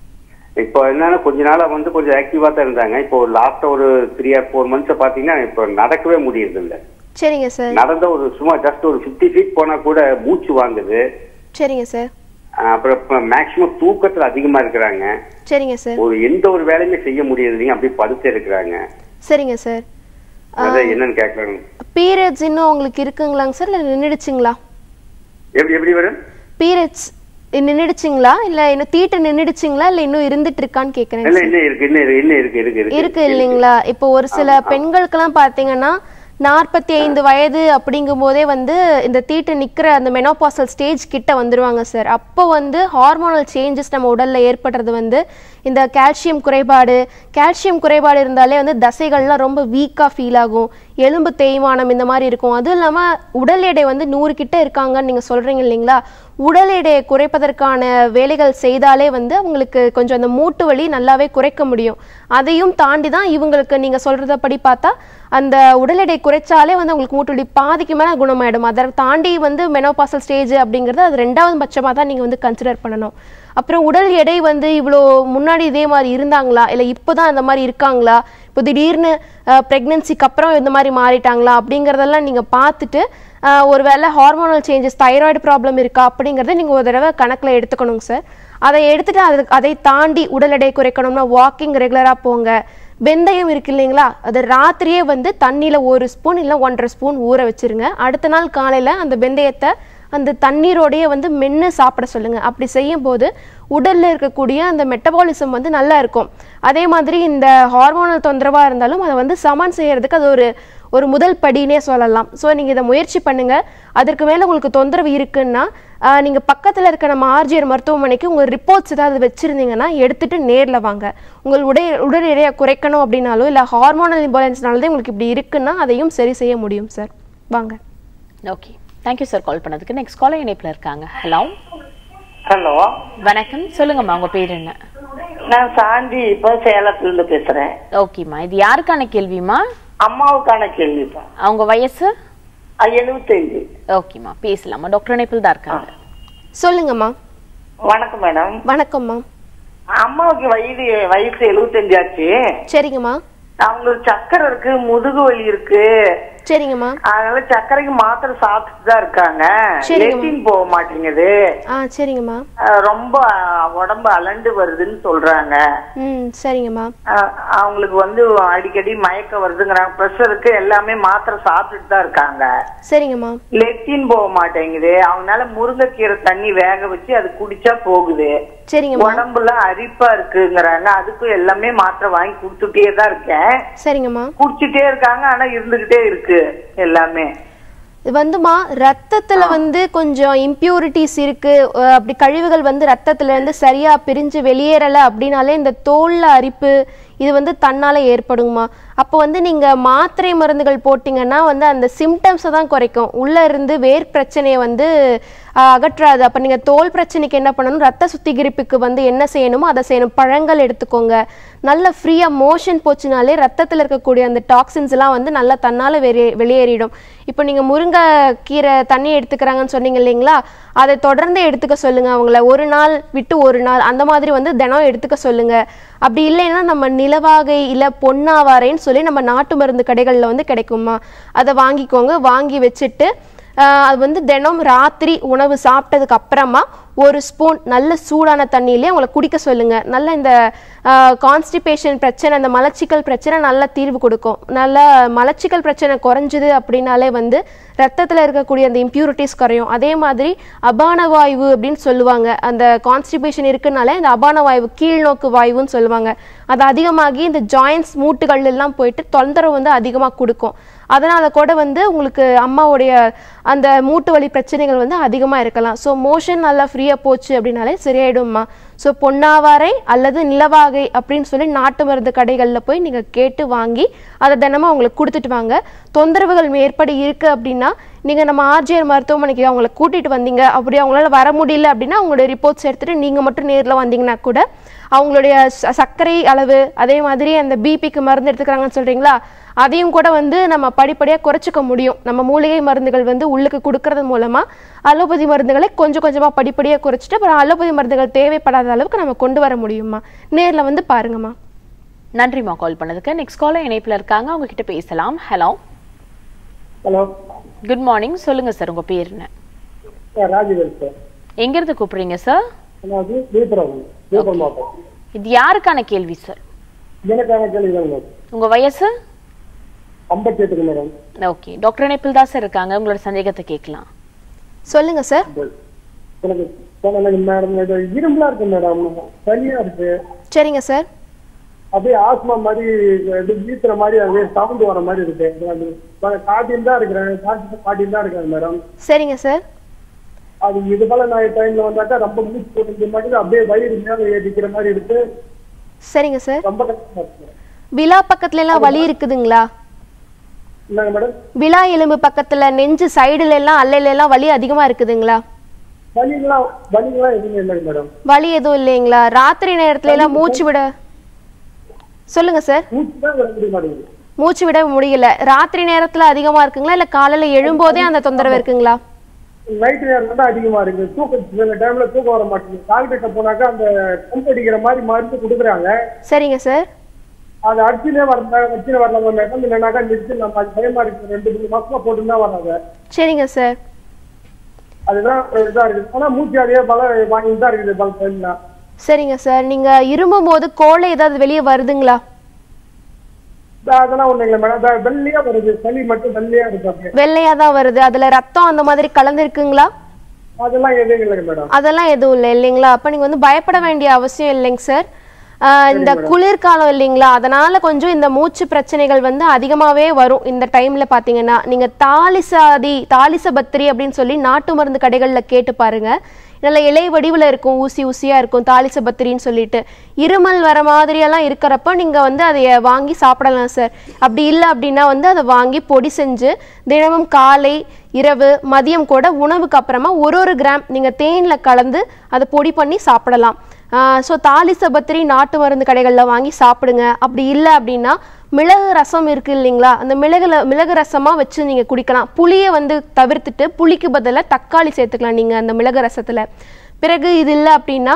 இப்போ என்னன்னா கொஞ்ச நாளா வந்து கொஞ்சம் ஆக்டிவா தான் இருந்தாங்க. இப்போ லாஸ்ட் ஒரு த்ரீ ஆர் ஃபோர் மந்த்ஸ் பாத்தீங்கன்னா இப்போ நடக்கவே முடியறது இல்ல. சரிங்க சார். நடந்த ஒரு சும்மா ஜஸ்ட் ஒரு பிப்டி ஃபீட் போனா கூட மூச்சு வாங்குது. சரிங்க சார். அப்புறம் மேக்சிமம் தூக்கத்துல அதிகமா இருக்கிறாங்க. சரிங்க சார். ஒரு எந்த ஒரு வேலையுமே செய்ய முடியாது இல்லைங்க, அப்படியே படுத்து இருக்கிறாங்க. சரிங்க சார். அதான் என்னன்னு கேட்கறாங்க. பீரியட்ஸ் இன்னும் உங்களுக்கு இருக்குங்களாங்க சார், இல்ல நின்னுடுச்சுங்களா? எப்படி எப்படி வரும்? பீரியட்ஸ் நின்னுடுச்சுங்களா, இல்ல இன்னும் தீட்டு நின்னுடுச்சுங்களா, இல்ல இன்னும் இருந்துட்டு இருக்கான்னு கேக்குறேன். இல்ல இன்னும் இருக்கு, இன்னும் இருக்கு, இன்னும் இருக்கு இருக்கு இருக்கு இல்லைங்களா? இப்போ ஒரு சில பெண்களுக்கெல்லாம் பாத்தீங்கன்னா நாற்பத்தி ஐந்து வயது அப்படிங்கும் போதே வந்து இந்த தீட்டு நிக்கிற அந்த மெனோபாசல் ஸ்டேஜ் கிட்ட வந்துருவாங்க சார். அப்போ வந்து ஹார்மோனல் சேஞ்சஸ் நம்ம உடல்ல ஏற்படுறது வந்து இந்த கால்சியம் குறைபாடு கால்சியம் குறைபாடு இருந்தாலே வந்து தசைகள்லாம் ரொம்ப வீக்கா ஃபீல் ஆகும், எலும்பு தேய்மானம் இந்த மாதிரி இருக்கும். அதுவும் இல்லாம உடல் எடை வந்து நூறு கிட்ட இருக்காங்கன்னு நீங்க சொல்றீங்க இல்லைங்களா? உடல் எடையை குறைப்பதற்கான வேலைகள் செய்தாலே வந்து அவங்களுக்கு கொஞ்சம் அந்த மூட்டு வலி நல்லாவே குறைக்க முடியும். அதையும் தாண்டி தான் இவங்களுக்கு நீங்க சொல்றதப்படி பார்த்தா அந்த உடல் எடை குறைச்சாலே வந்து அவங்களுக்கு மூட்டு வலி பாதிக்கு மேலே குணமாயிடும். அதை தாண்டி வந்து மெனோபாசல் ஸ்டேஜ் அப்படிங்கிறது அது ரெண்டாவது பட்சமாக தான் நீங்கள் வந்து கன்சிடர் பண்ணணும். அப்புறம் உடல் எடை வந்து இவ்வளோ முன்னாடி இதே மாதிரி இருந்தாங்களா, இல்லை இப்போ தான் அந்த மாதிரி இருக்காங்களா, இப்போ திடீர்னு ப்ரெக்னென்சிக்கு அப்புறம் இந்த மாதிரி மாறிட்டாங்களா அப்படிங்கிறதெல்லாம் நீங்கள் பார்த்துட்டு ஒரு வேளை ஹார்மோனல் சேஞ்சஸ் தைராய்டு ப்ராப்ளம் இருக்கா அப்படிங்கிறத நீங்கள் ஒரு தடவை கணக்கில் எடுத்துக்கணுங்க சார். அதை எடுத்துகிட்டு அது அதை தாண்டி உடல் எடை குறைக்கணும்னா வாக்கிங் ரெகுலராக போங்க. வெந்தயம் இருக்கு இல்லைங்களா, அது ராத்திரியே வந்து தண்ணியில் ஒரு ஸ்பூன் இல்லை ஒன்றரை ஸ்பூன் ஊற வச்சுருங்க. அடுத்த நாள் காலையில் அந்த வெந்தயத்தை அந்த தண்ணீரோடையே வந்து மென்று சாப்பிட சொல்லுங்கள். அப்படி செய்யும் போது உடலில் இருக்கக்கூடிய அந்த மெட்டபாலிசம் வந்து நல்லா இருக்கும். அதே மாதிரி இந்த ஹார்மோனல் தொந்தரவாக இருந்தாலும் அதை வந்து சமன் செய்யறதுக்கு அது ஒரு ஒரு முதல் படினே சொல்லலாம். ஸோ நீங்கள் இதை முயற்சி பண்ணுங்கள். அதற்கு மேலே உங்களுக்கு தொந்தரவு இருக்குன்னா நீங்கள் பக்கத்தில் இருக்க நம்ம ஆர்ஜிஆர் மருத்துவமனைக்கு உங்கள் ரிப்போர்ட்ஸ் ஏதாவது வச்சுருந்தீங்கன்னா எடுத்துகிட்டு நேரில் வாங்க. உங்கள் உடைய உடல் எடையை குறைக்கணும் அப்படின்னாலும் இல்லை ஹார்மோனல் இம்பாலன்ஸ்னாலதான் உங்களுக்கு இப்படி இருக்குன்னா அதையும் சரி செய்ய முடியும் சார். வாங்க. ஓகே, தேங்க்யூ சார் கால் பண்ணதுக்கு. நெக்ஸ்ட் காலர் இணைப்பில் இருக்காங்க. ஹலோ ஹலோ வணக்கம், சொல்லுங்கம்மா, உங்க பேர் என்ன? நான் சாந்தி, இப்போ சேலத்துல இருந்து பேசுறேன். ஓகேம்மா, இது யாருக்கான கேள்விமா? அம்மாவுக்கான கேள்விப்பா. அவங்க வயசு எழுபத்தஞ்சு. ஓகேம்மா, பேசலாமா? டாக்டர் இணைப்பில் தான் இருக்காங்க. சொல்லுங்கம்மா. வணக்கம் மேடம். வணக்கம்மா. அம்மாவுக்கு வயது வயசு எழுபத்தஞ்சு ஆச்சு. சரிங்கம்மா. அவங்களுக்கு சக்கரை இருக்கு, முதுகு வலி இருக்கு. சரிங்கம்மா. அதனால சக்கரைக்கு மாத்திரை சாப்பிட்டு தான் இருக்காங்க. லெட்டின் போக மாட்டேங்குது. ஆ சரிங்கம்மா. ரொம்ப உடம்பு அலண்டு வருதுன்னு சொல்றாங்க. ம் சரிங்கம்மா. அவங்களுக்கு வந்து அடிக்கடி மயக்கம் வருதுங்கிறாங்க. பிரஷருக்கு எல்லாமே மாத்திரை சாப்பிட்டுட்டு தான் இருக்காங்க. சரிங்கம்மா. லெட்டின் போக மாட்டேங்குது. அவங்களால முருங்கைக்கீரை தண்ணி வேக வச்சு அது குடிச்சா போகுது. சரிங்கம்மா. உடம்புல அரிப்பா இருக்குங்கிறாங்க. அதுக்கும் எல்லாமே மாத்திரை வாங்கி குடுத்துட்டே தான் இருக்கேன். சரிங்கம்மா. குடிச்சுட்டே இருக்காங்க, ஆனா இருந்துகிட்டே இருக்கு எல்லாமே. இது வந்துமா ரத்தத்துல வந்து கொஞ்சம் இம்பியூரிட்டிஸ் இருக்கு, அப்படி கழிவுகள் வந்து ரத்தத்துல இருந்து சரியா பிரிஞ்சு வெளியேறல அப்படின்னாலே இந்த தோல்ல அரிப்பு இது வந்து தன்னால ஏற்படுங்கம்மா. அப்போ வந்து நீங்க மாத்திரை மருந்துகள் போட்டீங்கன்னா வந்து அந்த சிம்டம்ஸை தான் குறைக்கும், உள்ள இருந்து வேர் பிரச்சனையை வந்து அகற்றாது. அப்ப நீங்க தோல் பிரச்சனைக்கு என்ன பண்ணணும், ரத்த சுத்திகரிப்புக்கு வந்து என்ன செய்யணுமோ அதை செய்யணும். பழங்கள் எடுத்துக்கோங்க. நல்ல ஃப்ரீயா மோஷன் போச்சுனாலே ரத்தத்தில் இருக்கக்கூடிய அந்த டாக்ஸின்ஸ் எல்லாம் வந்து நல்லா தன்னால வெளியே வெளியேறிடும். இப்போ நீங்க முருங்கை கீரை தண்ணி எடுத்துக்கிறாங்கன்னு சொன்னீங்க இல்லைங்களா, அதை தொடர்ந்து எடுத்துக்க சொல்லுங்க. அவங்கள ஒரு நாள் விட்டு ஒரு நாள் அந்த மாதிரி வந்து தினம் எடுத்துக்க சொல்லுங்க. அப்படி இல்லைன்னா நம்ம நிலவாகை இல்ல பொன்னாவாரைன்னு சொல்லி நம்ம நாட்டு மருந்து கடைகள்ல வந்து கிடைக்குமா, அதை வாங்கிக்கோங்க. வாங்கி வச்சுட்டு அது வந்து தினம் ராத்திரி உணவு சாப்பிட்டதுக்கு அப்புறமா ஒரு ஸ்பூன் நல்ல சூடான தண்ணியிலே அவங்களை குடிக்க சொல்லுங்கள். நல்ல இந்த கான்ஸ்டிபேஷன் பிரச்சனை, அந்த மலச்சிக்கல் பிரச்சனை நல்ல தீர்வு கொடுக்கும். நல்ல மலச்சிக்கல் பிரச்சனை குறைஞ்சிது அப்படின்னாலே வந்து ரத்தத்தில் இருக்கக்கூடிய அந்த இம்ப்யூரிட்டிஸ் குறையும். அதே மாதிரி அபான வாயு அப்படின்னு சொல்லுவாங்க. அந்த கான்ஸ்டிபேஷன் இருக்குனாலே அந்த அபான வாயு கீழ்நோக்கு வாயுன்னு சொல்லுவாங்க. அது அதிகமாகி இந்த ஜாயின்ட்ஸ் மூட்டுகள் எல்லாம் போயிட்டு தொந்தரவு வந்து அதிகமாக கொடுக்கும். அதனால கூட வந்து உங்களுக்கு அம்மாவுடைய அந்த மூட்டு வலி பிரச்சனைகள் வந்து அதிகமாக இருக்கலாம். ஸோ மோஷன் நல்லா ஃப்ரீயாக போச்சு அப்படின்னாலே சரியாயிடும்மா. ஸோ பொன்னாவாரை அல்லது நிலவாகை அப்படின்னு சொல்லி நாட்டு மருந்து கடைகளில் போய் நீங்கள் கேட்டு வாங்கி அதை தினமும் அவங்களுக்கு கொடுத்துட்டு வாங்க. தொந்தரவுகள் மேற்படி இருக்குது அப்படின்னா நீங்கள் நம்ம ஆர்ஜிஆர் மருத்துவமனைக்கு அவங்களை கூட்டிகிட்டு வந்தீங்க, அப்படி அவங்களால வர முடியல அப்படின்னா அவங்களுடைய ரிப்போர்ட்ஸ் எடுத்துகிட்டு நீங்கள் மட்டும் நேரில் வந்தீங்கன்னா கூட அவங்களுடைய சர்க்கரை அளவு, அதே மாதிரி அந்த பிபிக்கு மருந்து எடுத்துக்கிறாங்கன்னு சொல்கிறீங்களா, அதையும் கூட வந்து நம்ம படிப்படியாக குறைச்சிக்க முடியும். நம்ம மூலிகை மருந்துகள் வந்து உள்ளுக்கு கொடுக்கறது மூலமாக அலோபதி மருந்துகளை கொஞ்சம் கொஞ்சமாக படிப்படியாக குறைச்சிட்டு அப்புறம் அலோபதி மருந்துகள் தேவைப்படாத அளவுக்கு நம்ம கொண்டு வர முடியுமா. நேரில் வந்து பாருங்கம்மா. நன்றிம்மா கால் பண்ணதுக்கு. நெக்ஸ்ட் காலர் இணைப்பில் இருக்காங்க, அவங்க கிட்ட பேசலாம். Hello hello good morning. சொல்லுங்க சார், உங்க பேர் என்ன? ராஜவேல் சார். எங்க இருந்து கூப்பிடுறீங்க சார்? இது யாருக்கான கேள்வி சார்? எனக்கான கேள்வி தான். உங்க வயசு? ஐம்பத்தி எட்டு மேடம். ஓகே, டாக்டர் இணைப்பில் தான் சார் இருக்காங்க, உங்களோட சந்தேகத்தை கேட்கலாம். சொல்லுங்க சார். எனக்கு மேடம் இரும்பலா இருக்கு மேடம், சளியா இருக்கு. சரிங்க சார். அப்படியே ஆஸ்மா மாதிரி வீசுற மாதிரி அப்படியே சவுண்ட் வர மாதிரி இருக்கு. காட்டின்னு தான் இருக்கிறேன், காட்டின்னு தான் இருக்கிறேன் மேடம். சரிங்க சார். அது இது போல நான் டைம்ல வந்தாக்கா ரொம்ப மூச்சு போட்டு மாதிரி அப்படியே வயிறு மேல ஏறிக்கிற மாதிரி இருக்கு. சரிங்க சார். ரொம்ப கஷ்டமா இருக்கு. விழா பக்கத்துல எல்லாம் வலி இருக்குதுங்களா? என்னங்க மேடம்? விழா எலும்பு பக்கத்துல நெஞ்சு சைடுல எல்லாம் அல்லையில எல்லாம் வலி அதிகமா இருக்குதுங்களா? வலிங்களா? வலிங்களா எதுவும் இல்லைங்க மேடம். வலி எதுவும் இல்லைங்களா? ராத்திரி நேரத்துல எல்லாம் மூச்சு விட சொல்லுங்க சார். மூச்சு விட முடியல. ராத்திரி நேரத்துல அதிகமா இருக்குங்களா இல்ல காலையில எழும்போதே அந்த தொந்தரவு இருக்குங்களா? நைட் நேரம் தான் அதிகமா இருக்கு. தூக்கம் சில டைம்ல தூக்கம் வர மாட்டேங்குது. டாக்டர்கிட்ட போனாக்கா அந்த கம்பு அடிக்கிற மாதிரி மருந்து கொடுக்குறாங்க. சரிங்க சார். அது அடிச்சுனே வரல, வச்சுனே வரல மேடம். இல்லைனாக்கா நிறுத்தி நம்ம அது பயமா இருக்கு. ரெண்டு மூணு மாசமா போட்டுன்னு தான் வராங்க. சரிங்க சார். அதுதான் இதா இருக்குது. ஆனா மூச்சு அதே பல வாங்கிட்டு தான் இருக்குது பல டைம்ல. சரிங்க சார். நீங்க இருமும் போது கோழை ஏதாவது வெளியே வருதுங்களா? அதெல்லாம் ஒண்ணு இல்லை மேடம். வெள்ளையா வருது, சளி மட்டும் வெள்ளையா இருக்கு. வெள்ளையா தான் வருது. அதுல ரத்தம் அந்த மாதிரி கலந்து இருக்குங்களா? அதெல்லாம் எதுவும் இல்லைங்க மேடம். அதெல்லாம் எதுவும் இல்லை இல்லைங்களா? அப்ப நீங்க வந்து பயப்பட வேண்டிய அவசியம் இல்லைங்க சார். இந்த குளிர்காலம் இல்லைங்களா, அதனால கொஞ்சம் இந்த மூச்சு பிரச்சனைகள் வந்து அதிகமாவே வரும். இந்த டைம்ல பாத்தீங்கன்னா நீங்க தாலிசாதி தாலிசபத்திரி அப்படின்னு சொல்லி நாட்டு மருந்து கடைகள்ல கேட்டு பாருங்க. நல்ல இலை வடிவில் இருக்கும், ஊசி ஊசியாக இருக்கும் தாலிசபத்திரின்னு சொல்லிட்டு. இருமல் வர மாதிரியெல்லாம் இருக்கிறப்ப நீங்கள் வந்து அதை வாங்கி சாப்பிடலாம் சார். அப்படி இல்லை அப்படின்னா வந்து அதை வாங்கி பொடி செஞ்சு தினமும் காலை இரவு மதியம் கூட உணவுக்கு அப்புறமா ஒரு ஒரு கிராம் நீங்கள் தேனில் கலந்து அதை பொடி பண்ணி சாப்பிடலாம். ஸோ தாலிசபத்திரி நாட்டு மருந்து கடைகளில் வாங்கி சாப்பிடுங்க. அப்படி இல்லை அப்படின்னா மிளகு ரசம் இருக்குது இல்லைங்களா, அந்த மிளகுல மிளகு ரசமாக வச்சு நீங்கள் குடிக்கலாம். புளியை வந்து தவிர்த்துட்டு புளிக்கு பதிலாக தக்காளி சேர்த்துக்கலாம் நீங்கள் அந்த மிளகு ரசத்தில். பிறகு இது இல்லை அப்படின்னா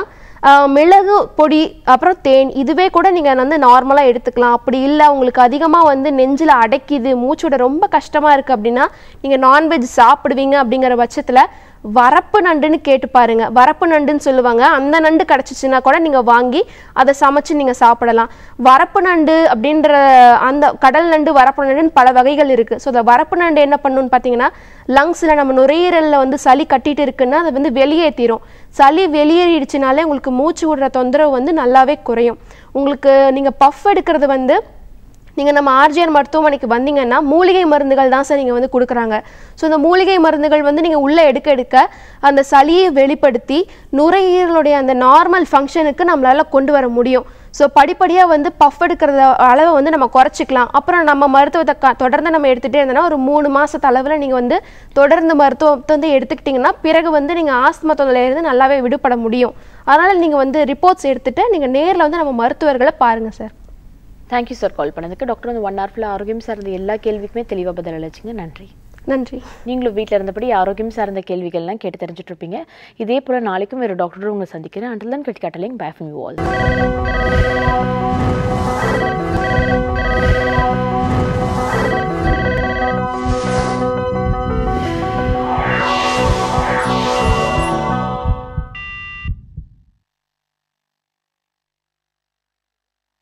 மிளகு பொடி அப்புறம் தேன் இதுவே கூட நீங்கள் வந்து நார்மலாக எடுத்துக்கலாம். அப்படி இல்லை உங்களுக்கு அதிகமாக வந்து நெஞ்சில் அடைக்கிது, மூச்சோட ரொம்ப கஷ்டமாக இருக்குது அப்படின்னா நீங்கள் நான்வெஜ் சாப்பிடுவீங்க அப்படிங்கிற பட்சத்தில் வரப்பு நண்டுன்னு கேட்டு பாருங்க. வரப்பு நண்டுன்னு சொல்லுவாங்க. அந்த நண்டு கிடச்சிச்சுன்னா கூட நீங்கள் வாங்கி அதை சமைச்சு நீங்கள் சாப்பிடலாம். வரப்பு நண்டு அப்படின்ற அந்த கடல் நண்டு வரப்பு நண்டுன்னு பல வகைகள் இருக்குது. ஸோ அந்த வரப்பு நண்டு என்ன பண்ணுன்னு பார்த்தீங்கன்னா லங்ஸில் நம்ம நுரையீரலில் வந்து சளி கட்டிட்டு இருக்குன்னா அதை வந்து வெளியேற்றிடும். சளி வெளியேறிடுச்சுனாலே உங்களுக்கு மூச்சு விடுற தொந்தரவு வந்து நல்லாவே குறையும். உங்களுக்கு நீங்கள் பஃப் எடுக்கிறது வந்து நீங்கள் நம்ம ஆர்ஜிஆர் மருத்துவமனைக்கு வந்தீங்கன்னா மூலிகை மருந்துகள் தான் சார் நீங்கள் வந்து கொடுக்குறாங்க. ஸோ இந்த மூலிகை மருந்துகள் வந்து நீங்கள் உள்ளே எடுக்க எடுக்க அந்த சளியை வெளிப்படுத்தி நுரையீரலுடைய அந்த நார்மல் ஃபங்க்ஷனுக்கு நம்மளால் கொண்டு வர முடியும். ஸோ படிப்படியாக வந்து பஃப் எடுக்கிறத அளவை வந்து நம்ம குறைச்சிக்கலாம். அப்புறம் நம்ம மருத்துவத்தை க தொடர்ந்து நம்ம எடுத்துகிட்டே இருந்தோன்னா ஒரு மூணு மாதத்து அளவில் நீங்கள் வந்து தொடர்ந்து மருத்துவத்தை வந்து எடுத்துக்கிட்டிங்கன்னா பிறகு வந்து நீங்கள் ஆஸ்துமா தொல்லையிலேருந்து நல்லாவே விடுபட முடியும். அதனால் நீங்கள் வந்து ரிப்போர்ட்ஸ் எடுத்துகிட்டு நீங்கள் நேரில் வந்து நம்ம மருத்துவர்களை பாருங்கள் சார். தேங்க்யூ சார் கால் பண்ணதுக்கு. டாக்டர் வந்து ஒன் ஹவர் ஃபுல்லாக ஆரோக்கியம் சார்ந்த எல்லா கேள்விக்குமே தெளிவாக பதில் அளிச்சிங்க. நன்றி. நன்றி. நீங்களும் வீட்டில் இருந்தபடி ஆரோக்கியம் சார்ந்த கேள்விகள்லாம் கேட்டு தெரிஞ்சுட்டு இருப்பீங்க. இதே போல் நாளைக்கும் வேறு டாக்டரும் உங்களை சந்திக்கிறேன். Until then get cuddling bye from you all.